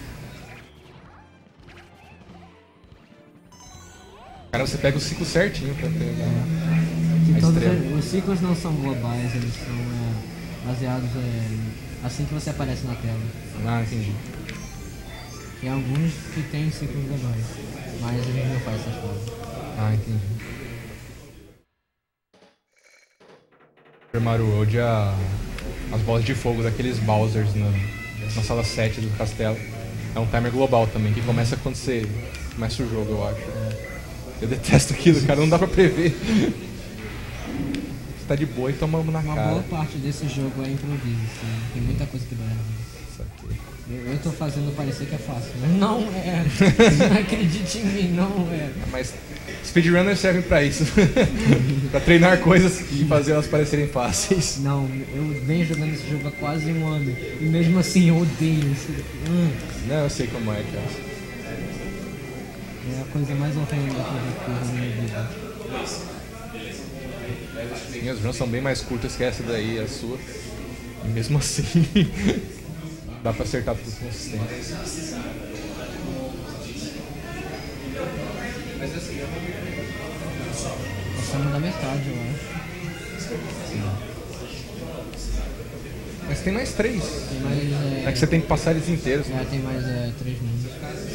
Cara, você pega o ciclo certinho pra pegar a estrela. Os ciclos não são globais, eles são baseados assim que você aparece na tela. Ah, entendi. Tem alguns que tem ciclos globais, mas a gente não faz essas coisas. Ah, entendi. Super Mario World, as bolas de fogo daqueles Bowsers na sala 7 do castelo. É um timer global também, que começa quando você começa o jogo, eu acho. Eu detesto aquilo, cara, não dá pra prever. Você tá de boa e toma na Uma cara. boa parte desse jogo é improviso, assim. Tem muita coisa que dá errado. Isso aqui. Eu tô fazendo parecer que é fácil, mas não é. Acredite em mim, não é. Mas speedrunners servem pra isso. Pra treinar coisas e fazer elas parecerem fáceis. Não, eu venho jogando esse jogo há quase um ano e mesmo assim eu odeio isso. Não, eu sei como é, cara. É a coisa mais horrenda que eu já fiz na minha vida. Minhas runs são bem mais curtas que essa daí, a sua. E mesmo assim, dá pra acertar tudo consistente. Passamos da metade, eu acho. Mas tem mais 3. Tem mais. É que você tem que passar eles inteiros. Já tem mais 3 mundos.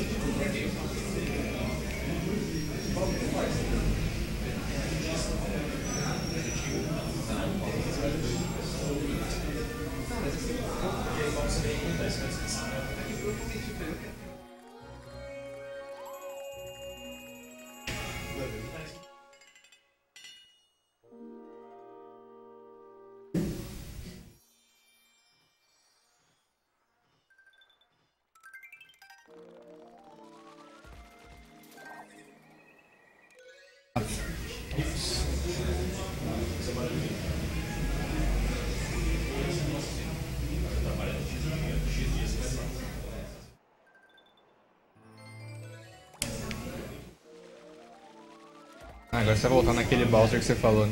Ah, agora você vai voltar naquele Bowser que você falou, né?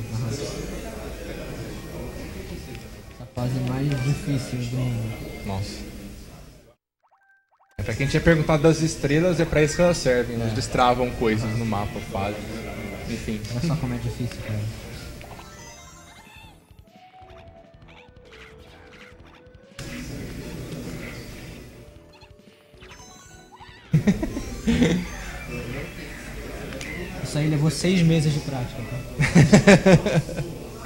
Essa fase mais difícil do mundo. Nossa. É pra quem tinha perguntado das estrelas, é pra isso que elas servem, né? Eles destravam coisas no mapa, fase. Enfim. Olha só como é difícil, cara. Isso aí levou 6 meses de prática, tá?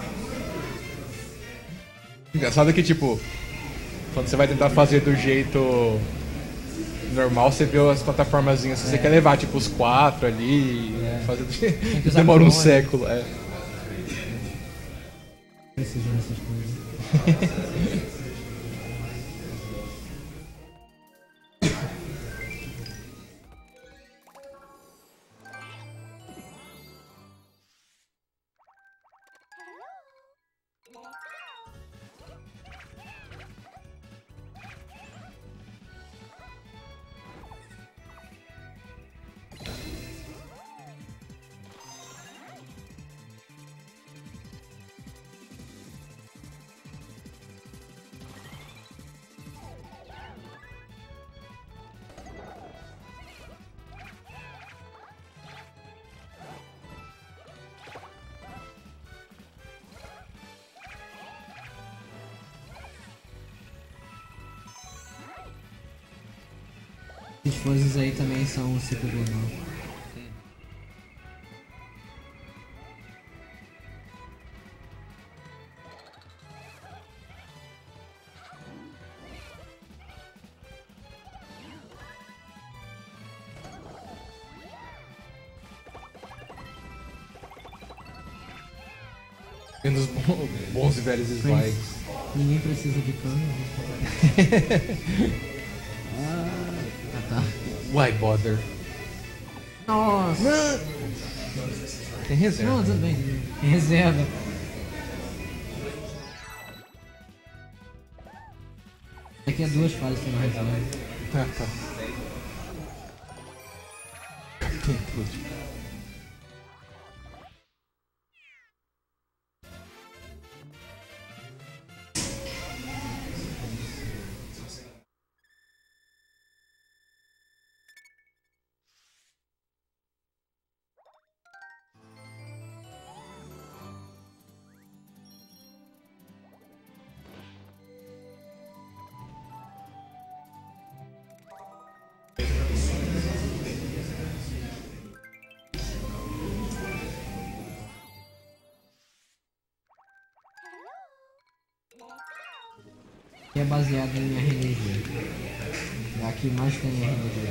Engraçado que, tipo, quando você vai tentar fazer do jeito normal, você vê as plataformazinhas. Se você quer levar, tipo, os 4 ali, fazer do jeito... demora um século, Preciso dessas coisas. As fases aí também são um ciclo global. Tendo os bons e velhos slides. Ninguém precisa de cano. Tá. Why bother? Nossa! Tem reserva. Não, tudo bem. Tem reserva. Daqui a 2 fases tem uma reserva. Ah, tá. Tem tudo. Que é baseado em RNG. É a que mais tem RNG.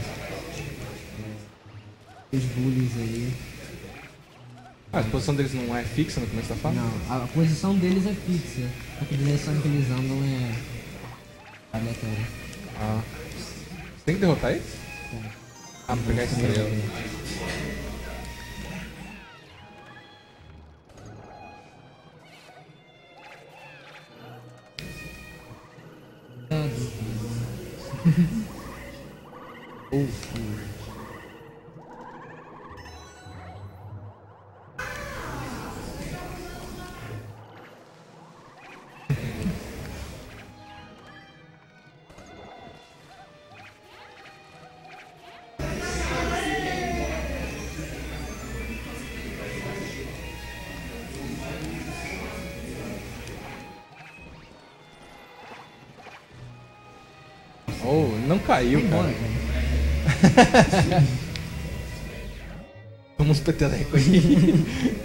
Os bullies aí. Ah, a posição deles não é fixa no começo da fase? Não, a posição deles é fixa. A direção que eles andam é aleatória. Ah. Você tem que derrotar eles? Ah, pra pegar a estrela. Oh, não caiu, Vai embora, cara. cara. Vamos peteleco aí.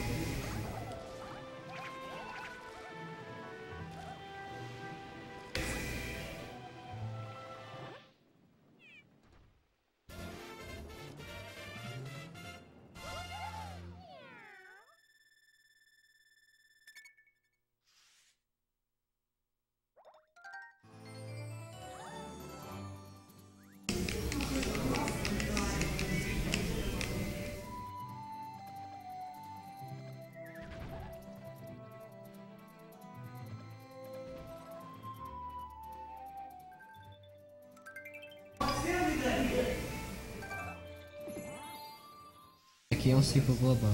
Aqui é um ciclo global.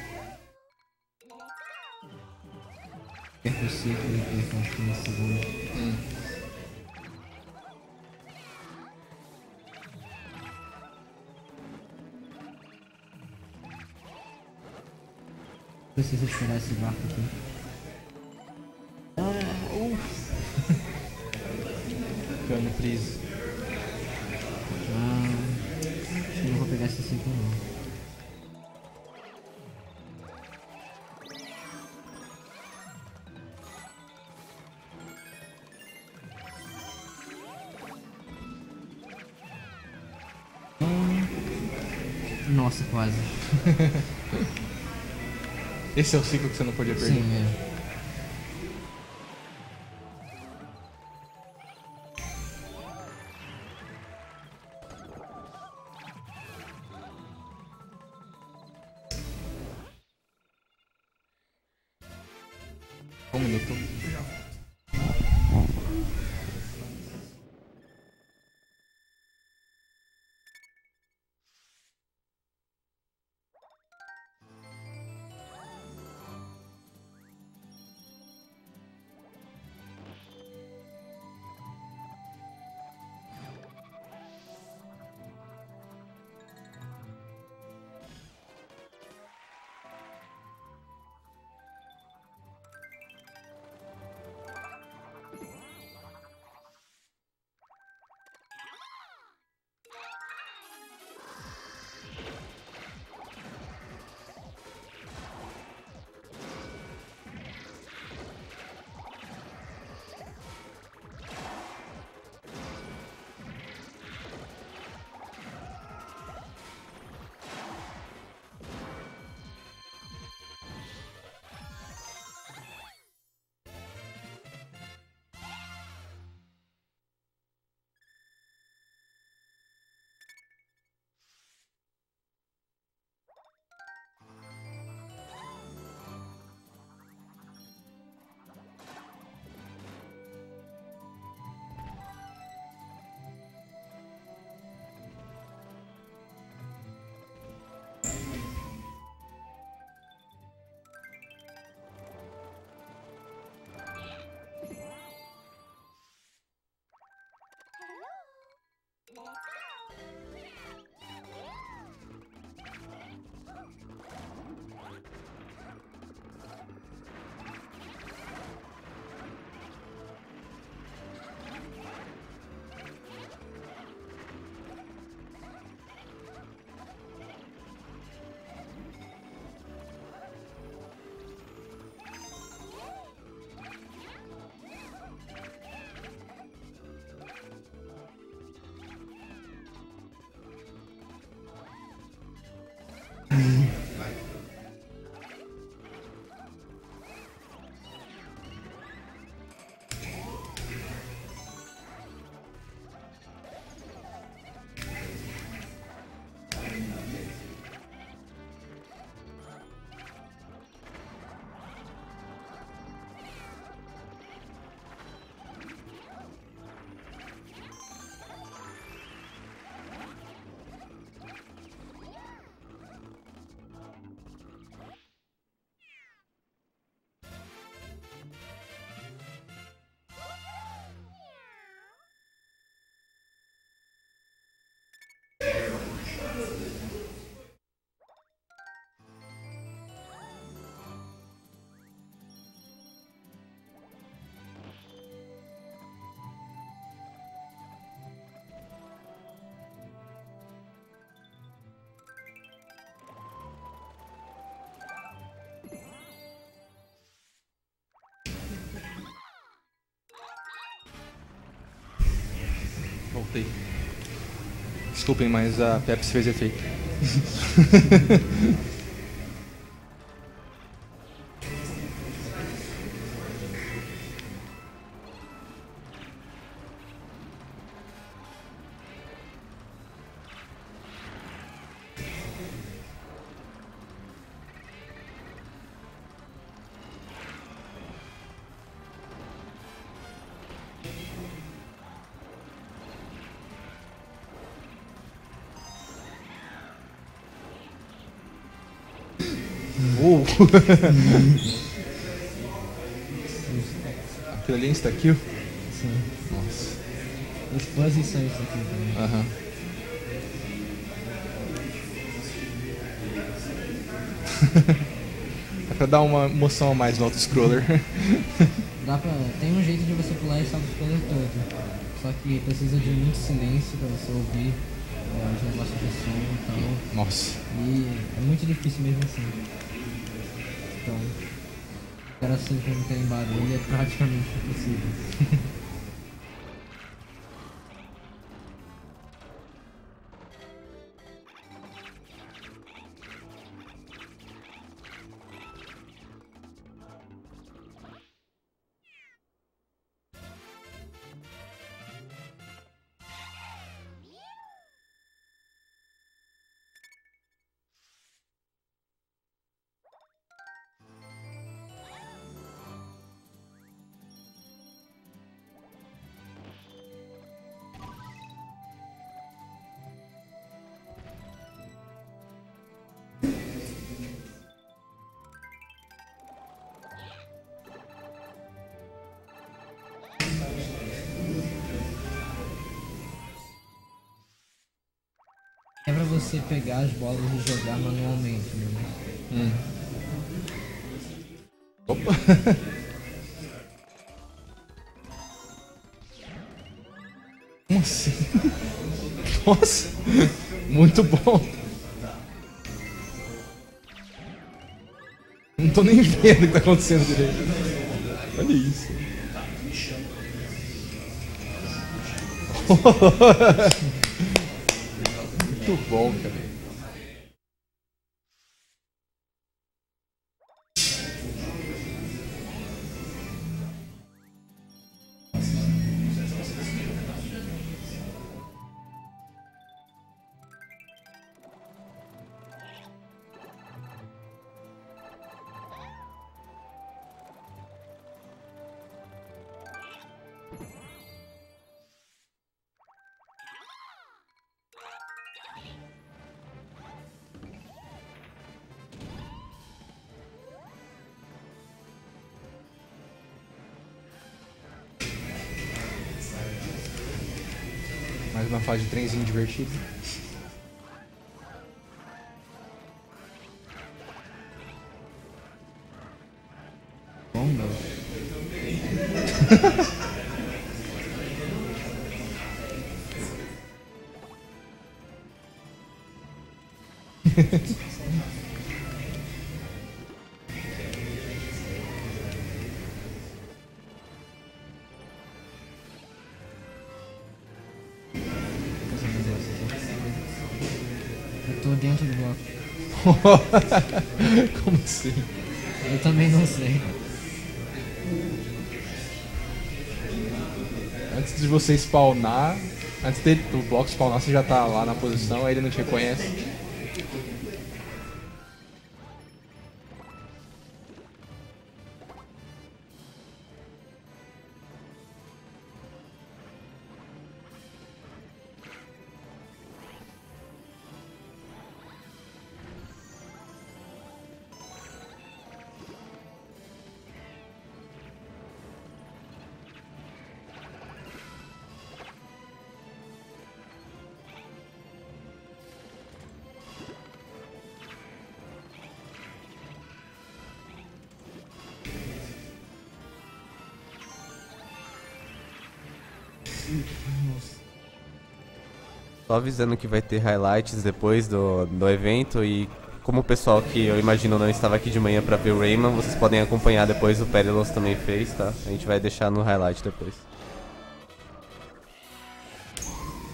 Perca o ciclo e perca uns 15 segundos. Preciso esperar esse barco aqui. Cano preso. Acho que não vou pegar esse ciclo não. Nossa, quase. Esse é o ciclo que você não podia perder. Sim, é. Um minuto. Voltei. Desculpem, mas a Pepsi fez efeito. Aquilo ali é insta-kill? Sim. Nossa. Os puzzles são isso aqui também. Aham. É pra dar uma emoção a mais no auto-scroller. Tem um jeito de você pular esse auto-scroller todo. Só que precisa de muito silêncio pra você ouvir os negócios de som e tal. Nossa. E é muito difícil mesmo assim. Então, era assim quando tem barulho é praticamente impossível. É pra você pegar as bolas e jogar manualmente, né? Opa! Como assim? Nossa! Muito bom! Não tô nem vendo o que tá acontecendo direito. Olha isso. Muito bom, cara. Mais uma fase de trenzinho divertido. Bom, meu. Eu tô dentro do bloco. Como assim? Eu também não sei. Antes de você spawnar, antes do bloco spawnar, você já tá lá na posição, aí ele não te reconhece. Só avisando que vai ter highlights depois do evento e como o pessoal que eu imagino não estava aqui de manhã pra ver o Rayman, vocês podem acompanhar depois, o Perilos também fez, tá? A gente vai deixar no highlight depois.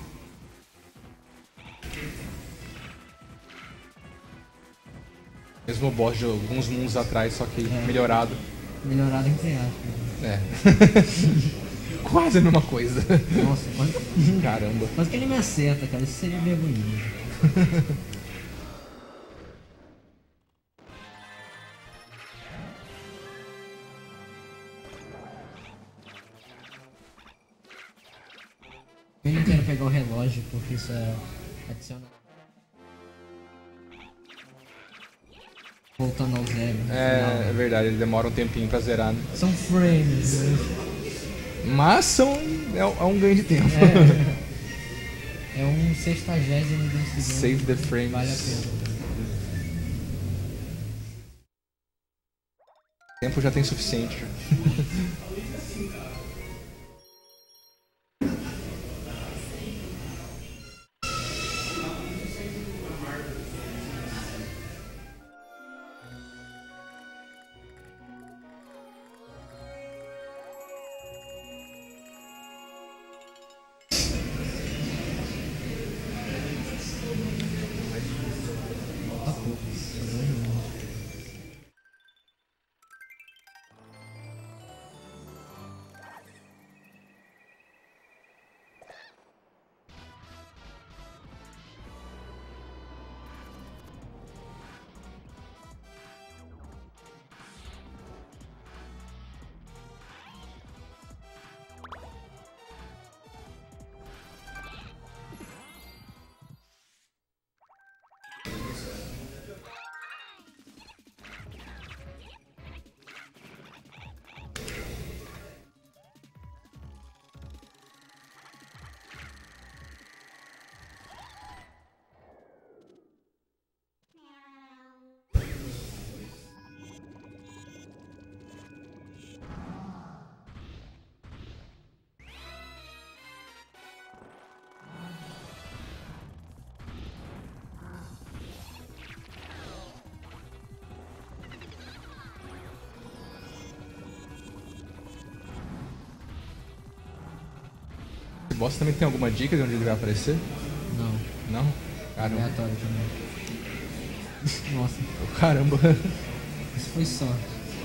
Mesmo boss de alguns mundos atrás, só que melhorado. Melhorado entre aspas. É. Quase a mesma coisa. Nossa, quase... Caramba. Quase que ele me acerta, cara. Isso seria vergonhoso. Eu não quero pegar o relógio porque isso adiciona. Voltando ao zero. É verdade, ele demora um tempinho pra zerar, né? São frames, né? Mas é um ganho de tempo. É um 60º de um segundo. Save the frames. Vale a pena. O tempo já tem suficiente. Já. Esse boss também tem alguma dica de onde ele vai aparecer? Não. Não? Caramba. Aleatório também. Nossa, Caramba. isso foi sorte.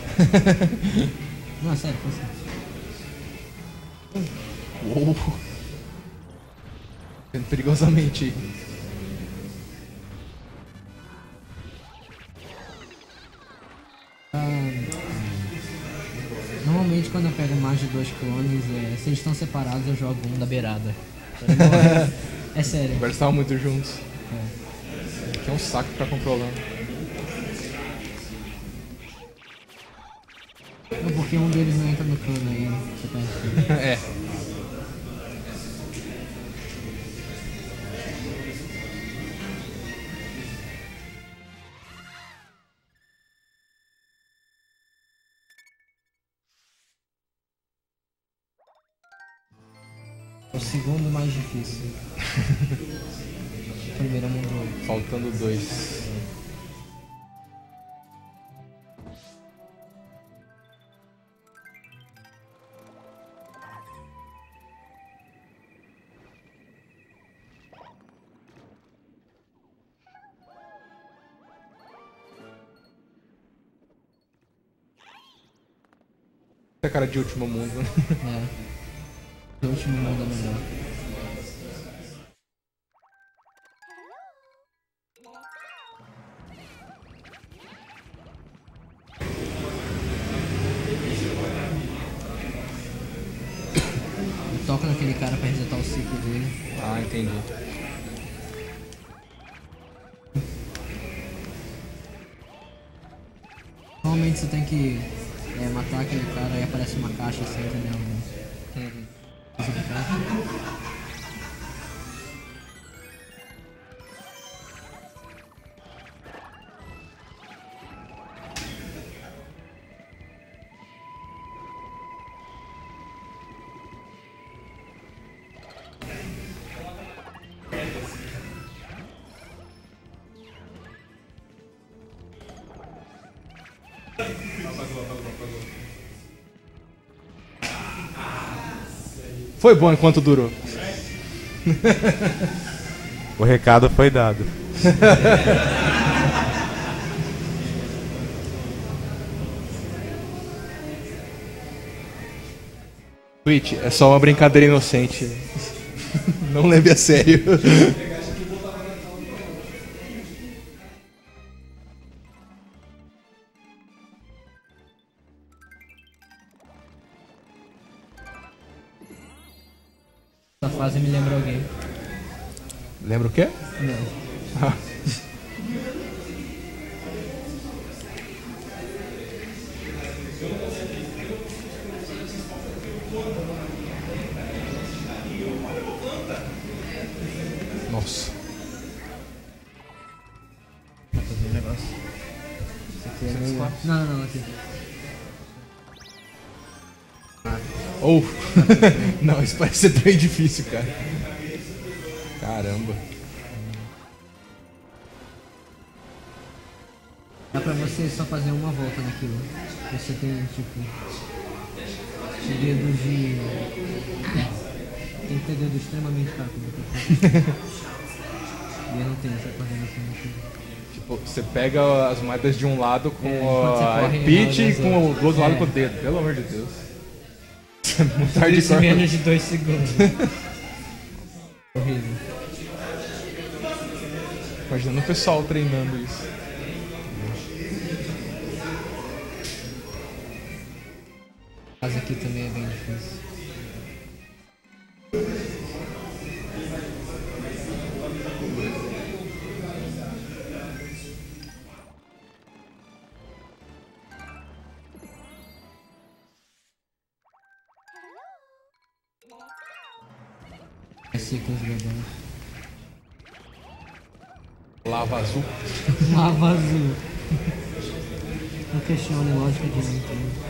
Não, sério, foi sorte. Uou. Vendo perigosamente. Normalmente quando eu pego mais de 2 clones, se eles estão separados eu jogo um da beirada. É sério. Agora eles estavam muito juntos. É. Que é um saco pra controlar. Não, porque um deles não entra no cano aí. Você tá aqui. É. O segundo mais difícil. O primeiro é mundo. Faltando 2. É cara de último mundo. É. O último mundo é melhor. Toca naquele cara pra resetar o ciclo dele. Ah, entendi. Normalmente você tem que matar aquele cara e aparece uma caixa assim, entendeu? Você fica- Foi bom enquanto durou. O recado foi dado. Twitch, é só uma brincadeira inocente. Não leve a sério. Essa fase me lembra alguém. Lembra o quê? Não. Nossa. Vou fazer um negócio. Isso aqui é meio... Não, aqui. Ou. Não, isso parece ser bem difícil, cara. Caramba. Dá pra você só fazer uma volta naquilo. Você tem, tipo... dedos de... Tem que ter dedo extremamente rápido. E eu não tenho essa coordenação aqui. Tipo, você pega as moedas de um lado com enquanto você a corre, pitch e roda com as do outro lado é. com o dedo. Pelo amor de Deus. Muito Isso em hardcore. menos de 2 segundos. Horrível. Imaginando o pessoal treinando isso. Mas aqui também é bem difícil. Ciclos globais. Lava azul. Lava azul. Não questione lógica de Nintendo.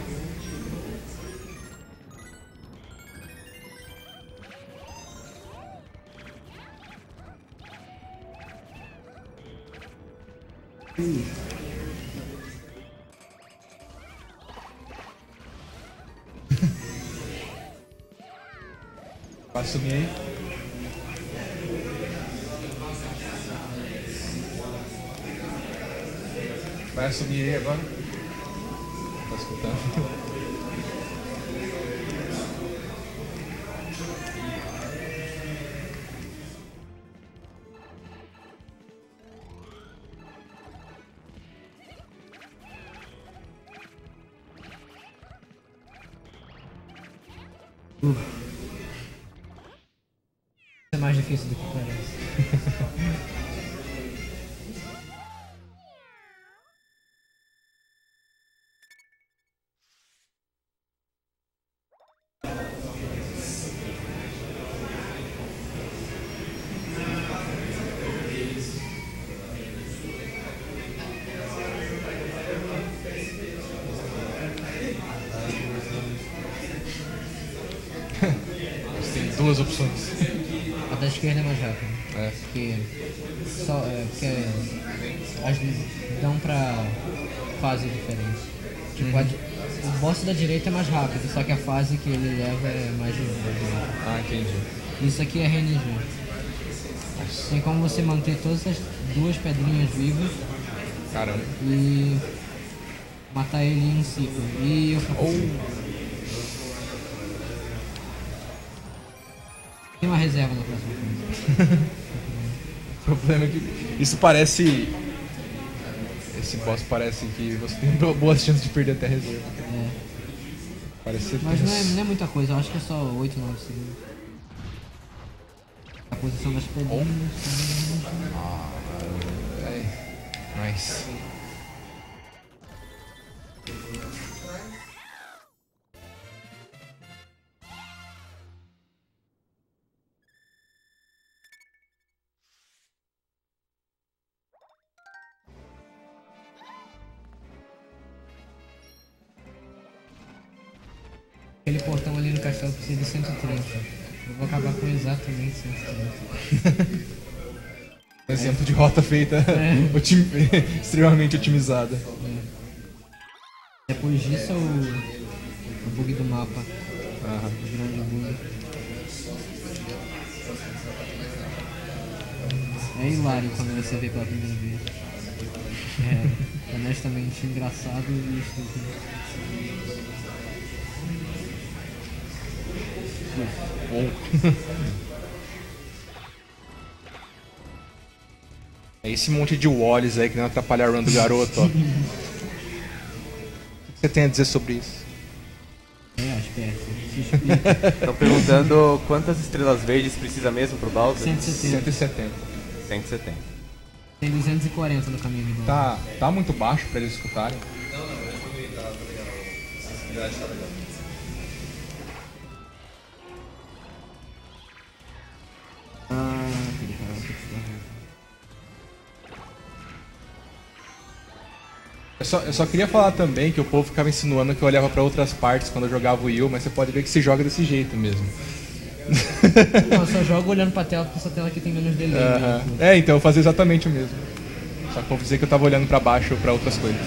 Vai sumir aí. Vai assumir aí agora? Tá escutando? É mais difícil do que parece. Tem duas opções. A da esquerda é mais rápida. É. Porque as dão pra fase diferente. Tipo, o boss da direita é mais rápido, só que a fase que ele leva é mais lenta. Ah, entendi. Isso aqui é RNG. Tem como você manter todas as duas pedrinhas vivas Caramba. e matar ele em um ciclo. E eu Tem uma reserva na próxima fase. O problema é que isso parece... Esse boss parece que você tem boas chances de perder até a reserva. É. Parece ser Mas tenso. não é muita coisa, eu acho que é só 8, 9 segundos. A posição das pedrinhas. É. Nice. Aquele portão ali no castelo precisa de 130. Eu vou acabar com exatamente 130. Exemplo de rota feita extremamente otimizada. Depois disso é o bug do mapa. O grande bug. É hilário quando você vê pela primeira vez. É honestamente engraçado e estúpido. Oh. É esse monte de Wallis aí que não atrapalha a run do garoto, ó. O que você tem a dizer sobre isso? As peças. Estão perguntando quantas estrelas verdes precisa mesmo pro Bowser? 170. 170. 170. Tem 240 no caminho do Bowser. Tá muito baixo pra eles escutarem. Aquele cara que Eu só queria falar também que o povo ficava insinuando que eu olhava pra outras partes quando eu jogava o Wii, mas você pode ver que se joga desse jeito mesmo. Não, eu só jogo olhando pra tela porque essa tela aqui tem menos delay. É, então eu fazia exatamente o mesmo. Só que eu vou dizer que eu tava olhando pra baixo ou pra outras coisas.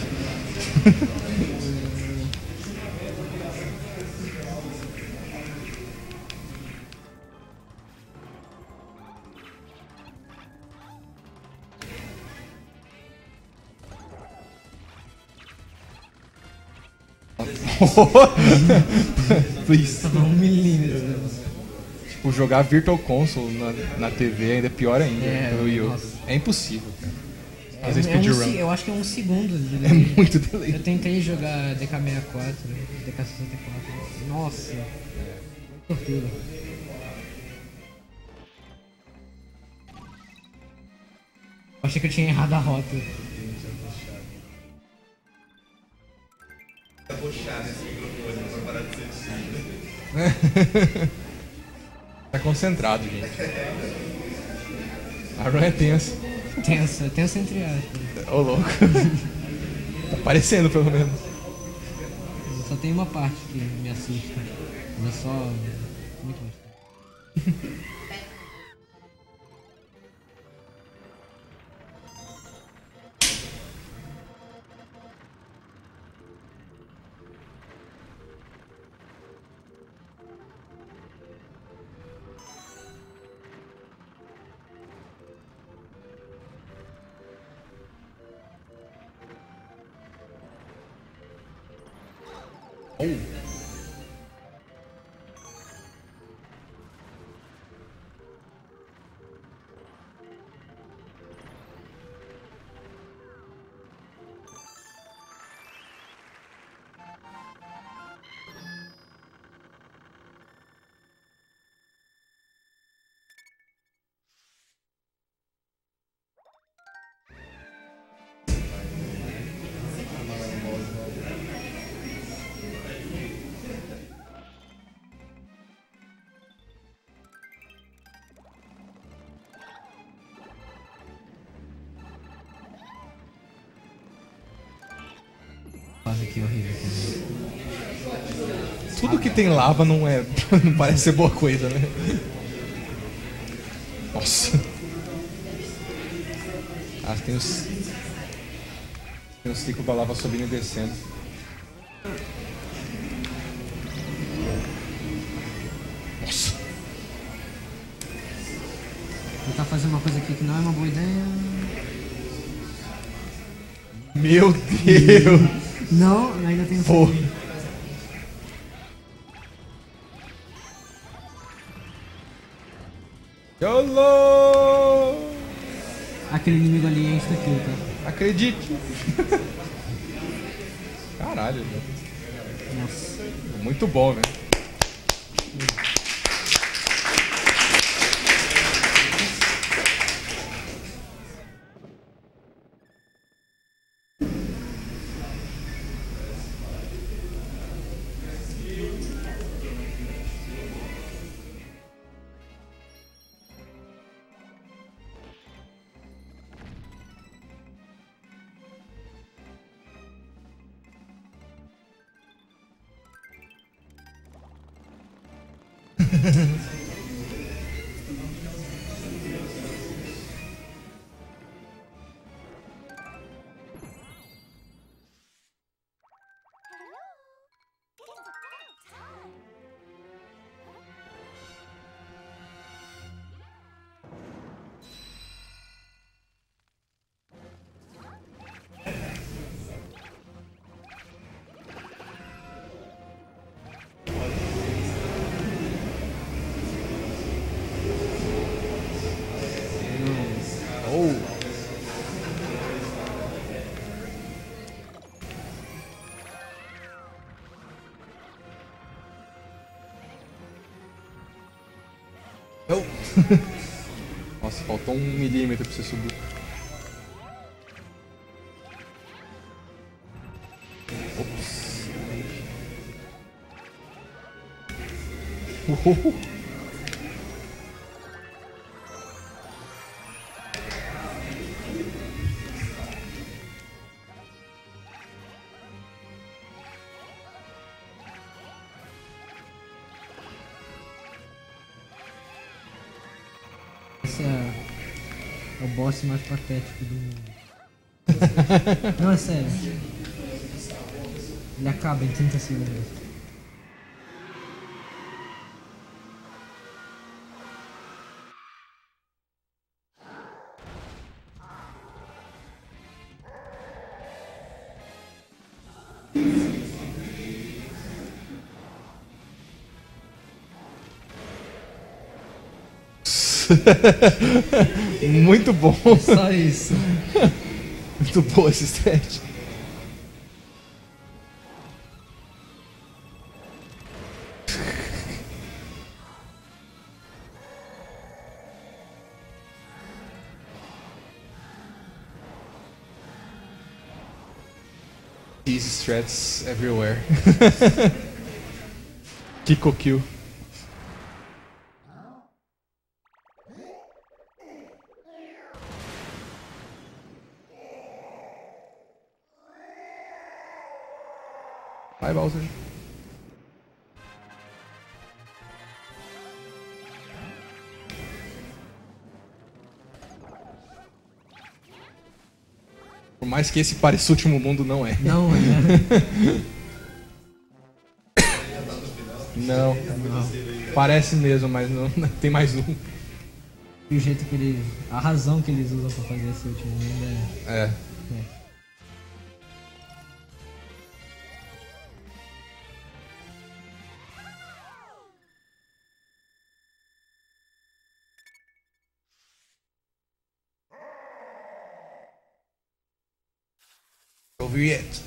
Please. Tava 1 milímetro. Tipo, jogar Virtual Console na TV ainda é pior ainda. É, do Wii U. nossa. É impossível, cara. Fazer speedrun. Eu acho que é 1 segundo de É delay. muito delay. Eu tentei jogar DK64, DK64. Nossa, tortura. Eu achei que eu tinha errado a rota. Tá concentrado, gente. A run é tensa. Tensa entre aspas. Ô, louco. Tá parecendo, pelo menos. Só tem uma parte que me assusta. Mas é só muito mais. Nossa, que horrível. Tudo que tem lava não é. Não parece ser boa coisa, né? Nossa. Ah, tem os. Tem os ciclos da lava subindo e descendo. Nossa. Tentar fazer uma coisa aqui que não é uma boa ideia. Meu Deus! Não, ainda tem um Pô. YOLO! Aquele inimigo ali é insta-kill, tá? Acredite! Caralho, velho. Nossa. Muito bom, velho. Eu. Nossa, faltou 1 milímetro pra você subir. Ops. Esse é o boss mais patético do mundo. Não, é sério. Ele acaba em 30 segundos. Muito bom. É só isso. Muito boa essa estética. These strats everywhere. Kiko kill. Vai, Bowser. Por mais que esse pareça o último mundo, não é. Não, é. Não. Parece mesmo, mas não tem mais um. E o jeito que ele. A razão que eles usam pra fazer esse último mundo é. É. Over it.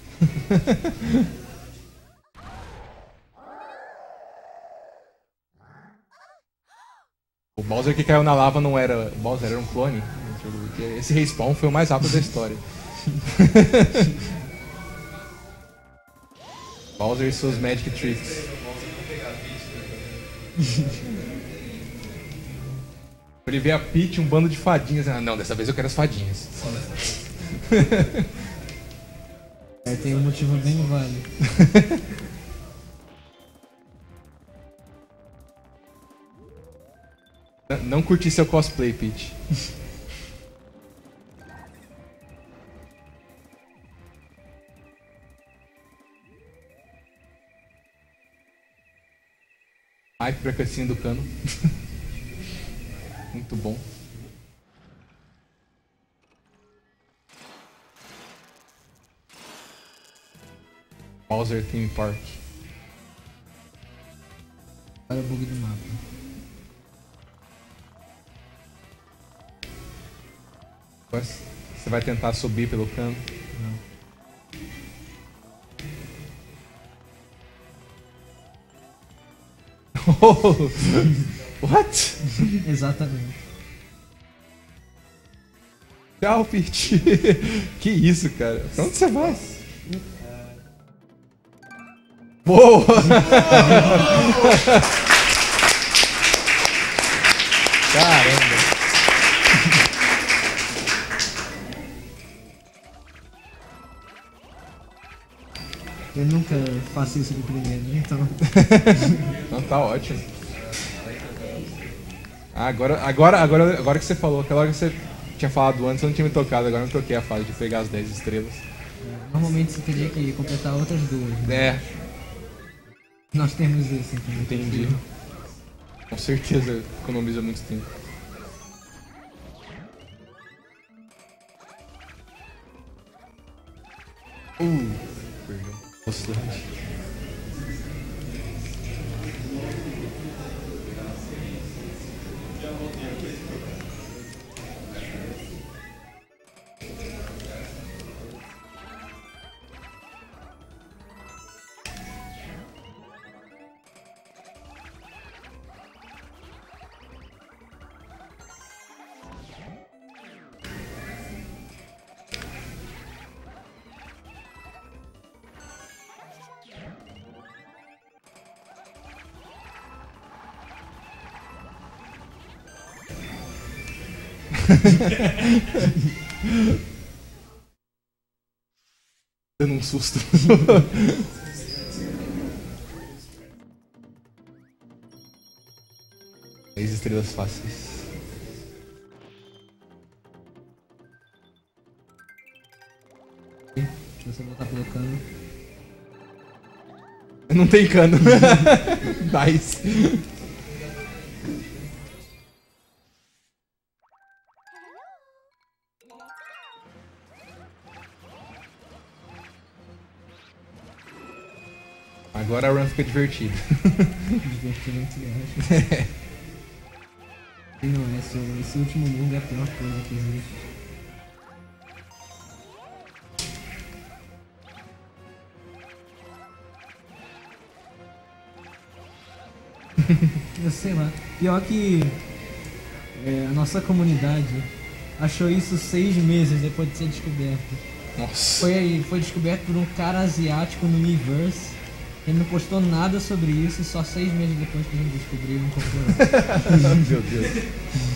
O Bowser que caiu na lava não era. O Bowser era um clone. Esse respawn foi o mais rápido da história. Bowser e seus Magic Tricks. Ele vê a Peach, um bando de fadinhas. Ah, não, dessa vez eu quero as fadinhas. É, tem um motivo bem válido. Não curti seu cosplay, Peach. Hype pra cutscene do cano. Muito bom. Bowser Theme Park. Olha o bug do mapa. Você vai tentar subir pelo cano? Oh, what? Exatamente. Tchau, Peach. Que isso, cara? Pra onde você vai? Boa! Caramba! Eu nunca faço isso de primeiro, então. Não, tá ótimo. Ah, agora que você falou, aquela hora que você tinha falado antes, eu não tinha me tocado, agora eu me toquei a fase de pegar as 10 estrelas. Normalmente você teria que completar outras duas. Né? É, Nós temos isso, então. entendi. Com certeza economiza muito tempo. Perdão. Bastante. Dando um susto. Três estrelas fáceis. Se você voltar pelo cano. Não tem cano. Nice. Agora a run fica divertida. Divertido entre aspas. Não, esse último mundo é a pior coisa que existe. Eu sei lá. Pior que a nossa comunidade achou isso 6 meses depois de ser descoberto. Nossa. Foi descoberto por um cara asiático no Miiverse. Ele não postou nada sobre isso e só 6 meses depois que a gente descobriu e incorporou. Meu Deus.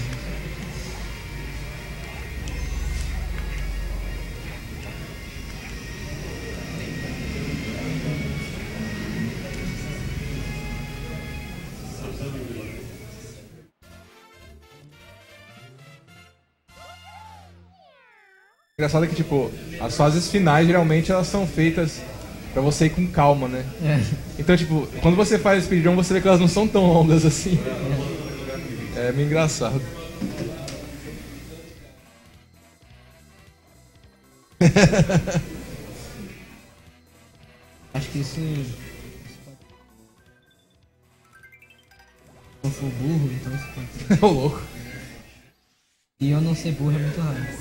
Engraçado que, tipo, as fases finais geralmente elas são feitas pra você ir com calma, né? Então, tipo, quando você faz speedrun, você vê que elas não são tão longas assim. É meio engraçado. Acho que isso não for burro, então isso pode ser. Ô louco. E eu não ser burro é muito raro.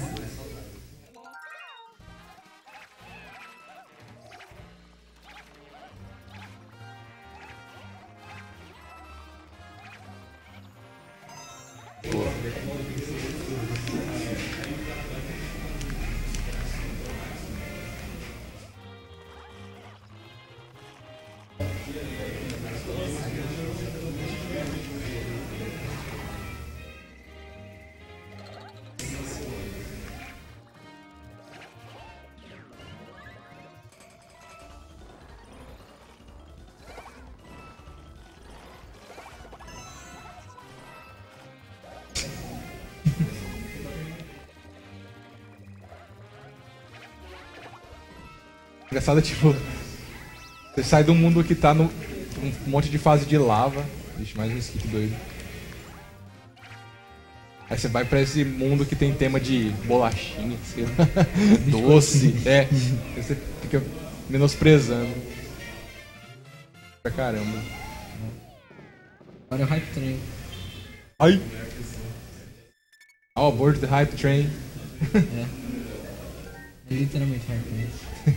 Engraçado, tipo, você sai do mundo que tá no um monte de fase de lava. Vixe, mais um skip doido. Aí você vai pra esse mundo que tem tema de bolachinha, sei lá, doce, Aí você fica menosprezando. Pra caramba. Agora é o Hype Train. Ai! All aboard the hype train. É literalmente Hype Train.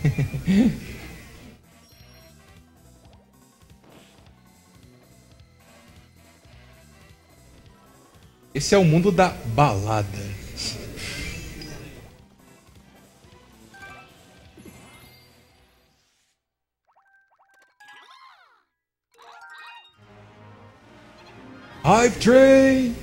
Esse é o mundo da balada. Hype train!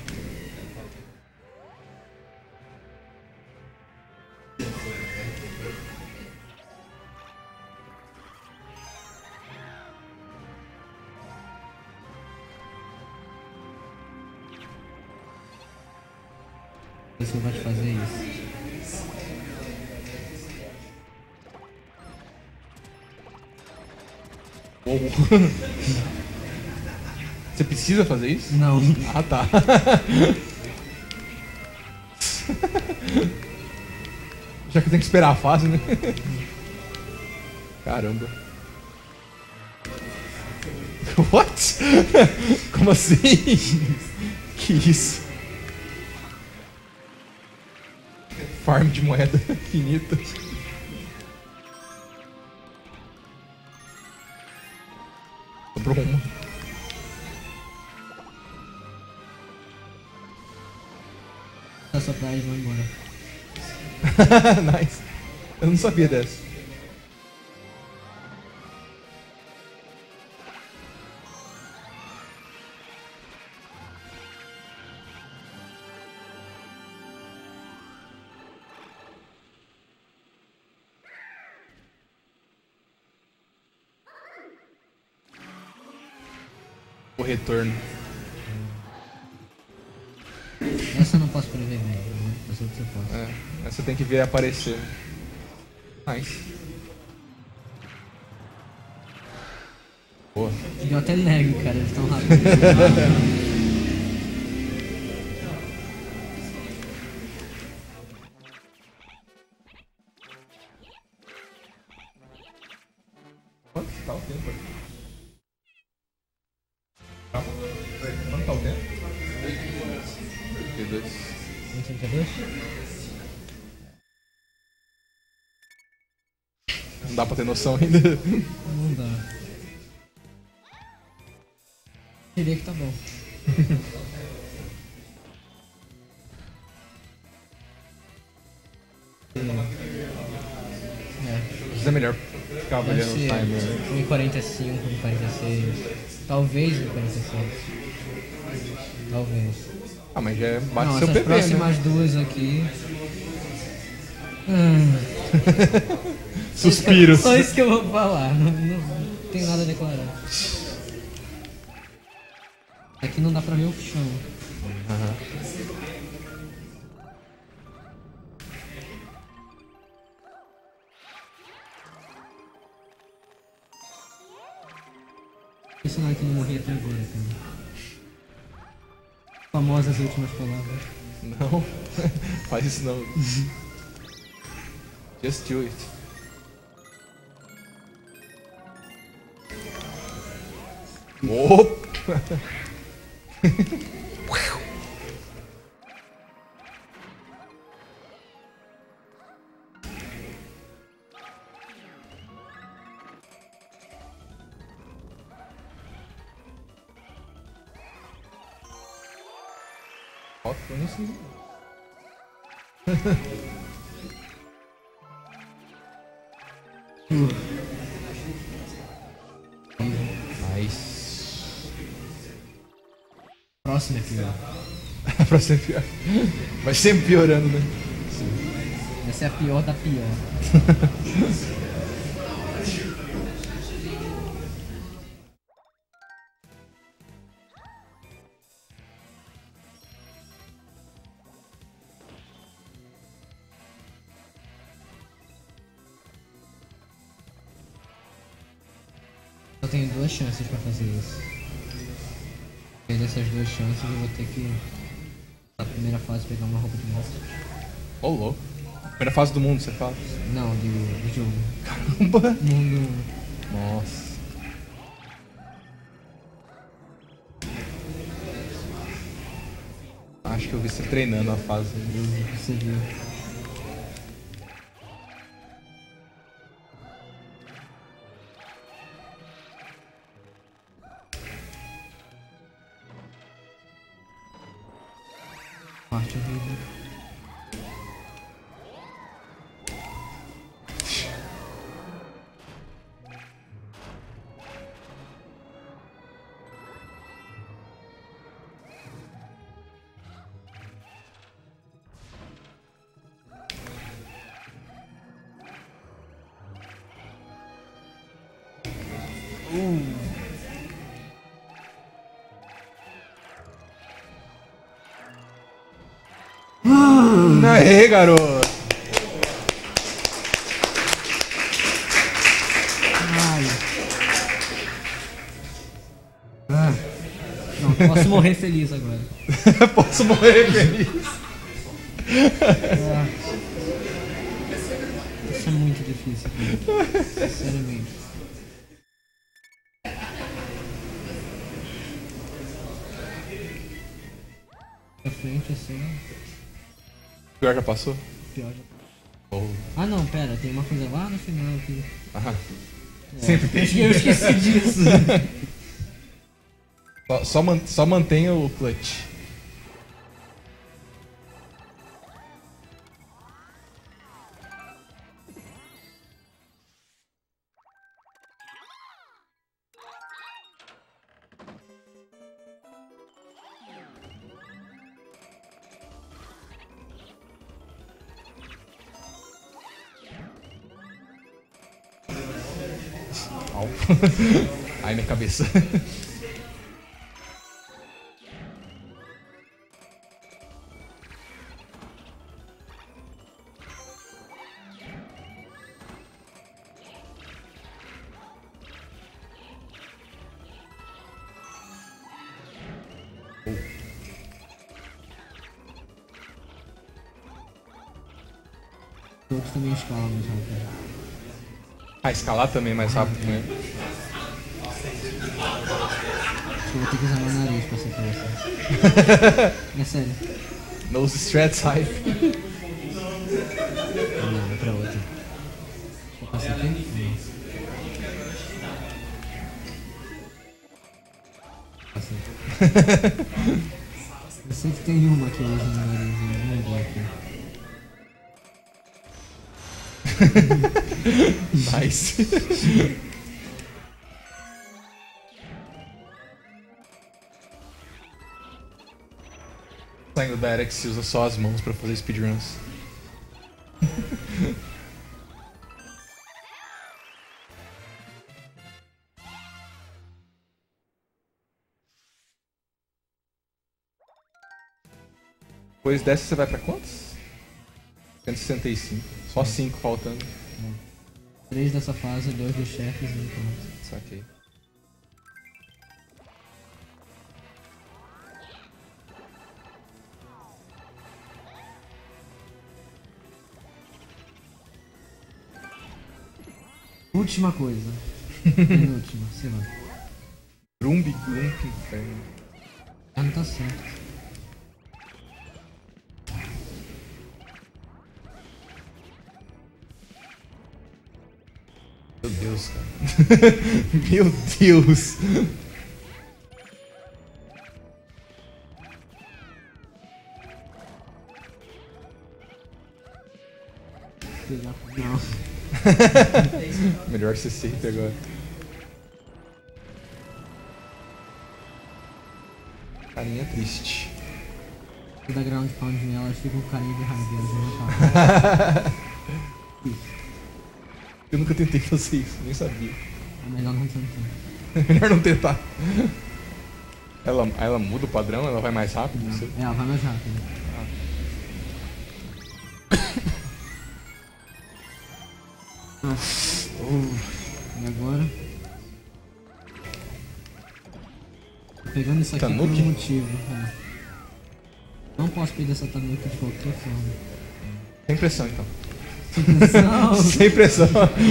Você vai fazer isso. Uou. Você precisa fazer isso? Não. Ah, tá. Já que tem que esperar a fase, né? Caramba. What? Como assim? Que isso? Farm de moeda infinita. Sobrou uma. Tá só pra eles vão embora. Nice. Eu não sabia dessa. retorno. Essa eu não posso prever bem, né? As outras eu posso. É, essa tem que ver aparecer. Nice. Boa. Deu até lag, cara, eles tão rápidos. Quanto tá o tempo? Quanto tá o tempo? 32. 132? Não dá pra ter noção ainda. Não dá. Diria que tá bom. Mas é melhor ficar Deve olhando o ser timer. 1,45, 1,46. Talvez 1,46. Talvez. Ah, mas já bate Não, seu essas PP, né? próximas duas aqui. Suspiros. Só isso que eu vou falar. Não tenho nada a declarar. Aqui não dá pra ver o chão. Personagem que não morri até agora, cara. Famosas últimas palavras. Não, faz isso não. Just do it. Opa! Foto, eu não sei. Nice. Próximo é pior. Pra ser pior. Vai sempre piorando, né? Essa é a pior da pior. Eu tenho duas chances pra fazer isso. E dessas duas chances eu vou ter que, na primeira fase, pegar uma roupa de moto. Ô, louco. Primeira fase do mundo, você fala? Não, do jogo. Caramba! Mundo. Nossa. Acho que eu vi você treinando a fase. Você viu. Parte horrível. Aê, garoto! Ai. Não, posso morrer feliz agora. Posso morrer feliz. Isso é muito difícil, cara. Sinceramente. Pra frente assim, Pior já passou? pior já. Oh. Ah não, pera, tem uma coisa lá no final aqui. Ah. Sempre tem. Eu esqueci disso. Só mantenha o clutch. Au. Ai, minha cabeça. Todos também escalam mais rápido. Ah, escalar também é mais rápido, né? Acho que eu vou ter que usar meu nariz pra ser próximo. É sério. Nose strats high. Não, é pra outra. Deixa eu passar aqui? Não. Passei. Eu sei que tem uma que eu uso no nariz, eu não vou aqui. Nice. Saindo da era que se usa só as mãos pra fazer speedruns. Depois dessa você vai pra quantos? 165. Só 5 faltando. 3 dessa fase, 2 dos chefes e um ponto. Saquei. Última coisa. Penúltima, sei lá. Grump, inferno. Ah, não tá certo. Meu Deus, cara. Meu Deus. Não. Melhor ser safe agora. Carinha triste. Se dá ground pound nela, elas ficam com carinha de raiva. Eu nunca tentei fazer isso, nem sabia. É melhor não tentar. Melhor não tentar. Ela muda o padrão? Ela vai mais rápido? Não sei. É, ela vai mais rápido. E agora? Tô pegando isso aqui por Tanuki? um motivo. É. Não posso perder essa Tanuki de qualquer forma. Sem pressão, então. Não. Sem pressão.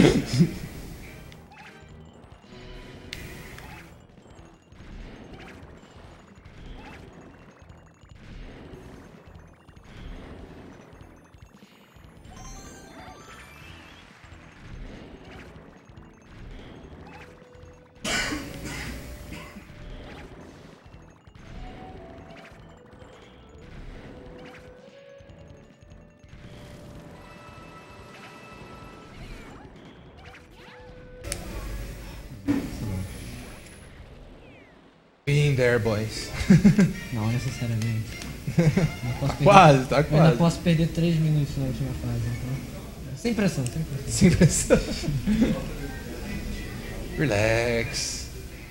Been there, boys. Não, necessariamente. Não posso perder, Quase, tá eu ainda quase. posso perder 3 minutos na última fase, então. Sem pressão, sem pressão. Sem pressão. Relax.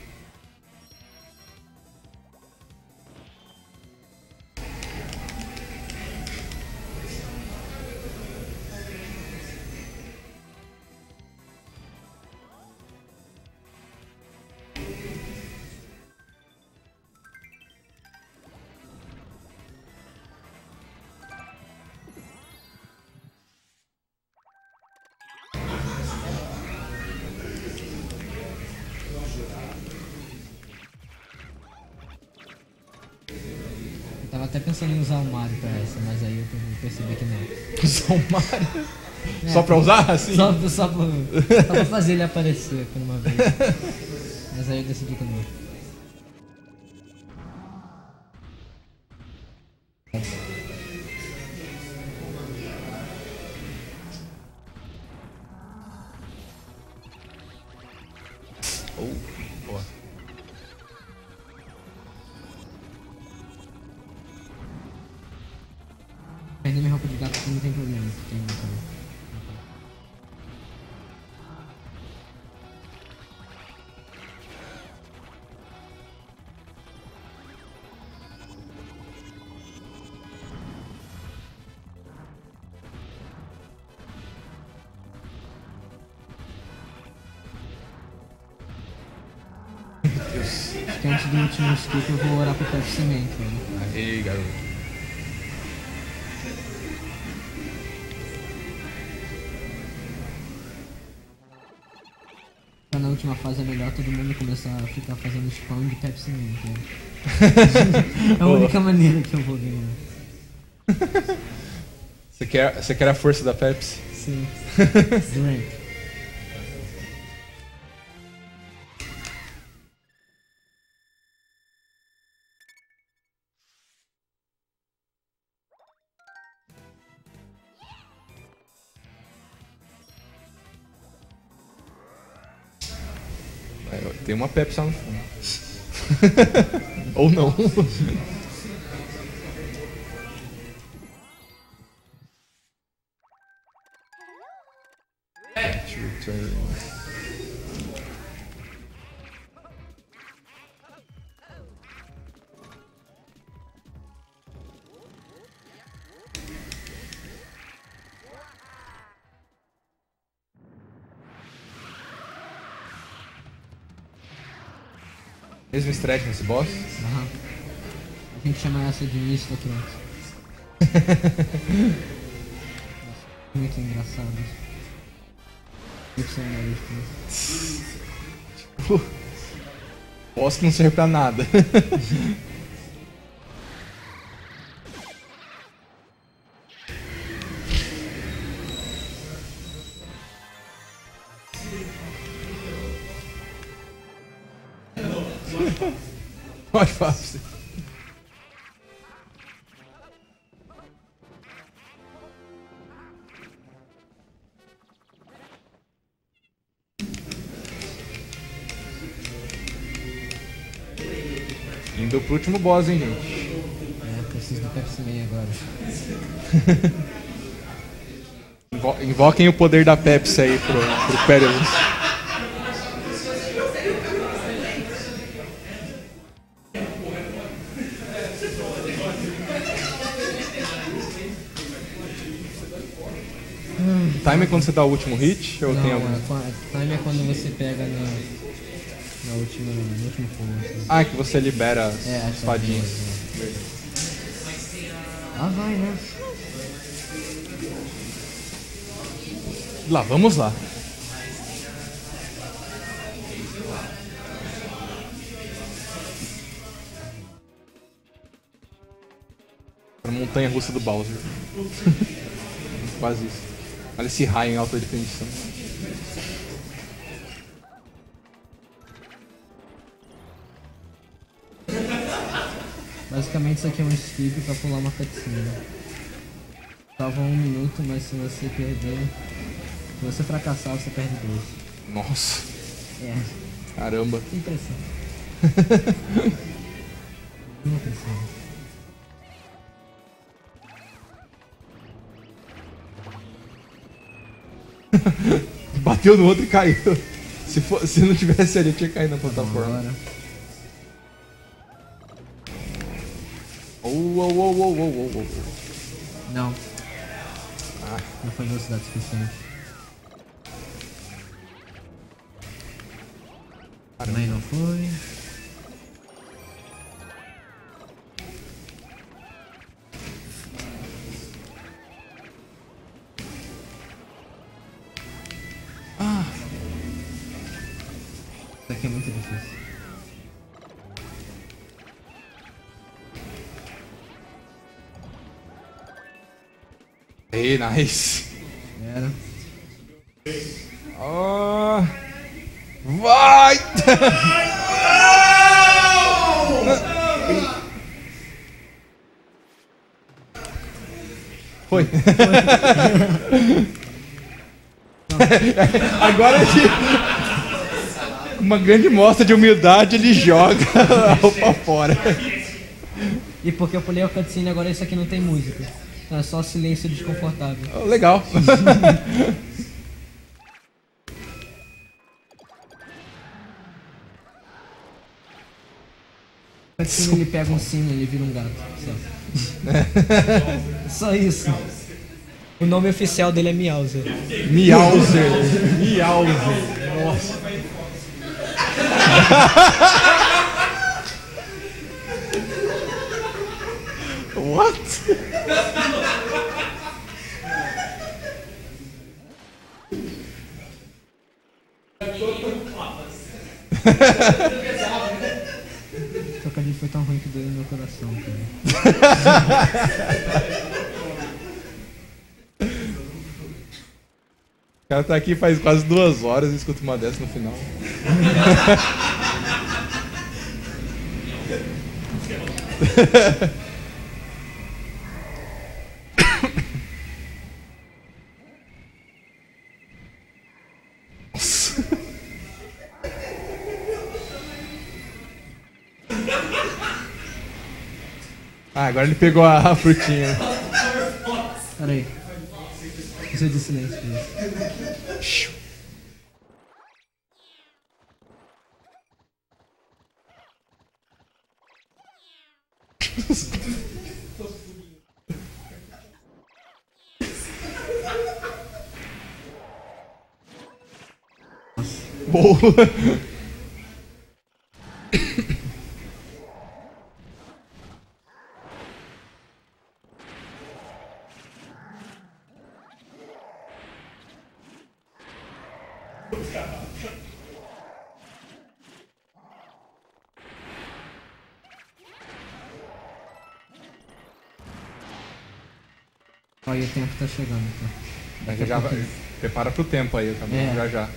Eu tava até pensando em usar o Mario pra essa, mas aí eu percebi que não. Usar o Mario. É, Só pra usar, assim? Só pra fazer ele aparecer por uma vez. Mas aí eu decidi que não. Boa. Perder minha roupa de gato não tem problema. Tem, então. Deus. que antes do último skip eu vou orar pro Pepsi Man, cara. Aí, garoto. Na última fase é melhor todo mundo começar a ficar fazendo spam de Pepsi Man, cara. É a única maneira que eu vou ganhar. Você quer a força da Pepsi? Sim. Drink. Tem uma Pepsi lá no fundo. Ou não. Mesmo stretch nesse boss? Aham. A gente chama essa de Mista Trunks. Muito engraçado. Muito sensacionalista. Tipo, boss que não serve pra nada. Pode falar. Indo pro último boss, hein, gente? Preciso do Pepsi Man agora. Invoquem o poder da Pepsi aí pro Perilous. Time é quando você dá o último hit? Ou Não, tem algum? time é quando você pega no último pulo. Assim. Ah, que você libera as as espadinhas. Ah, vai, né? Lá, vamos lá. A montanha russa do Bowser. Quase isso. Olha esse raio em alta definição. Basicamente isso aqui é um skip pra pular uma cutscene. Salva 1 minuto, mas se você perder... Se você fracassar, você perde 2. Nossa. É. Caramba. Que impressão. Uma impressão. Bateu no outro e caiu. Se não tivesse ali, eu tinha caído na plataforma. Agora. Não. Não foi velocidade suficiente. Também não foi. Isso aqui é muito difícil. Ei, nice. Era. Vai! Foi. Agora uma grande mostra de humildade, ele joga a roupa fora. E porque eu pulei a cutscene, agora isso aqui não tem música. É só silêncio desconfortável. Legal. A cutscene ele pega um sino, ele vira um gato. Só isso. O nome oficial dele é Meowser. Meowser. Meowser. Nossa. What? O trocadilho foi tão ruim que doeu no meu coração, cara. O cara tá aqui faz quase 2 horas e escuta uma dessa no final. Ah, agora ele pegou a frutinha. Pera aí. Preciso de silêncio, please. Boa. Olha, o tempo tá chegando, então. Mas já vai. Prepara pro tempo aí, tá bom? É. Já já.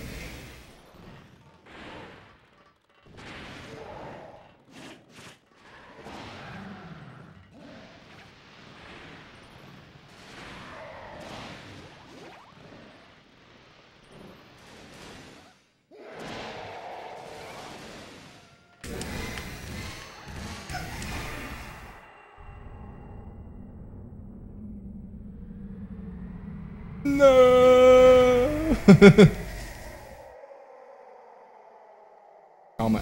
Não! Calma.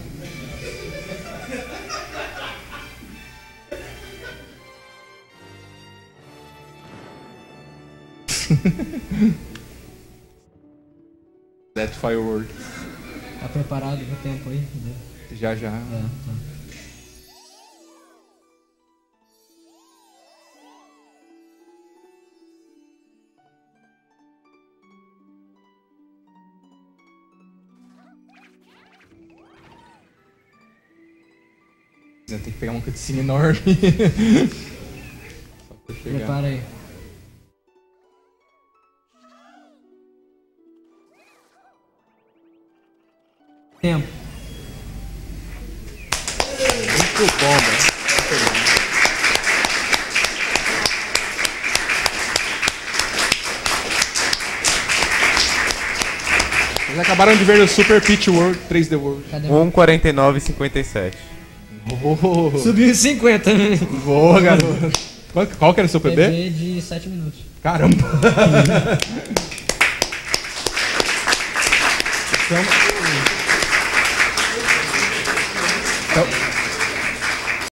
That firework. Tá preparado pro tempo aí? Né? Já já. Tá. Tem que pegar uma cutscene enorme. Só pra chegar. Prepara aí. Tempo. Muito bom, velho. Muito bom. Eles acabaram de ver o Super Pitch World 3D World. Cadê? 1:49:57. Oh, Subiu 50. boa, garoto. Qual que era o seu PB? PB de 7 minutos. Caramba. Então,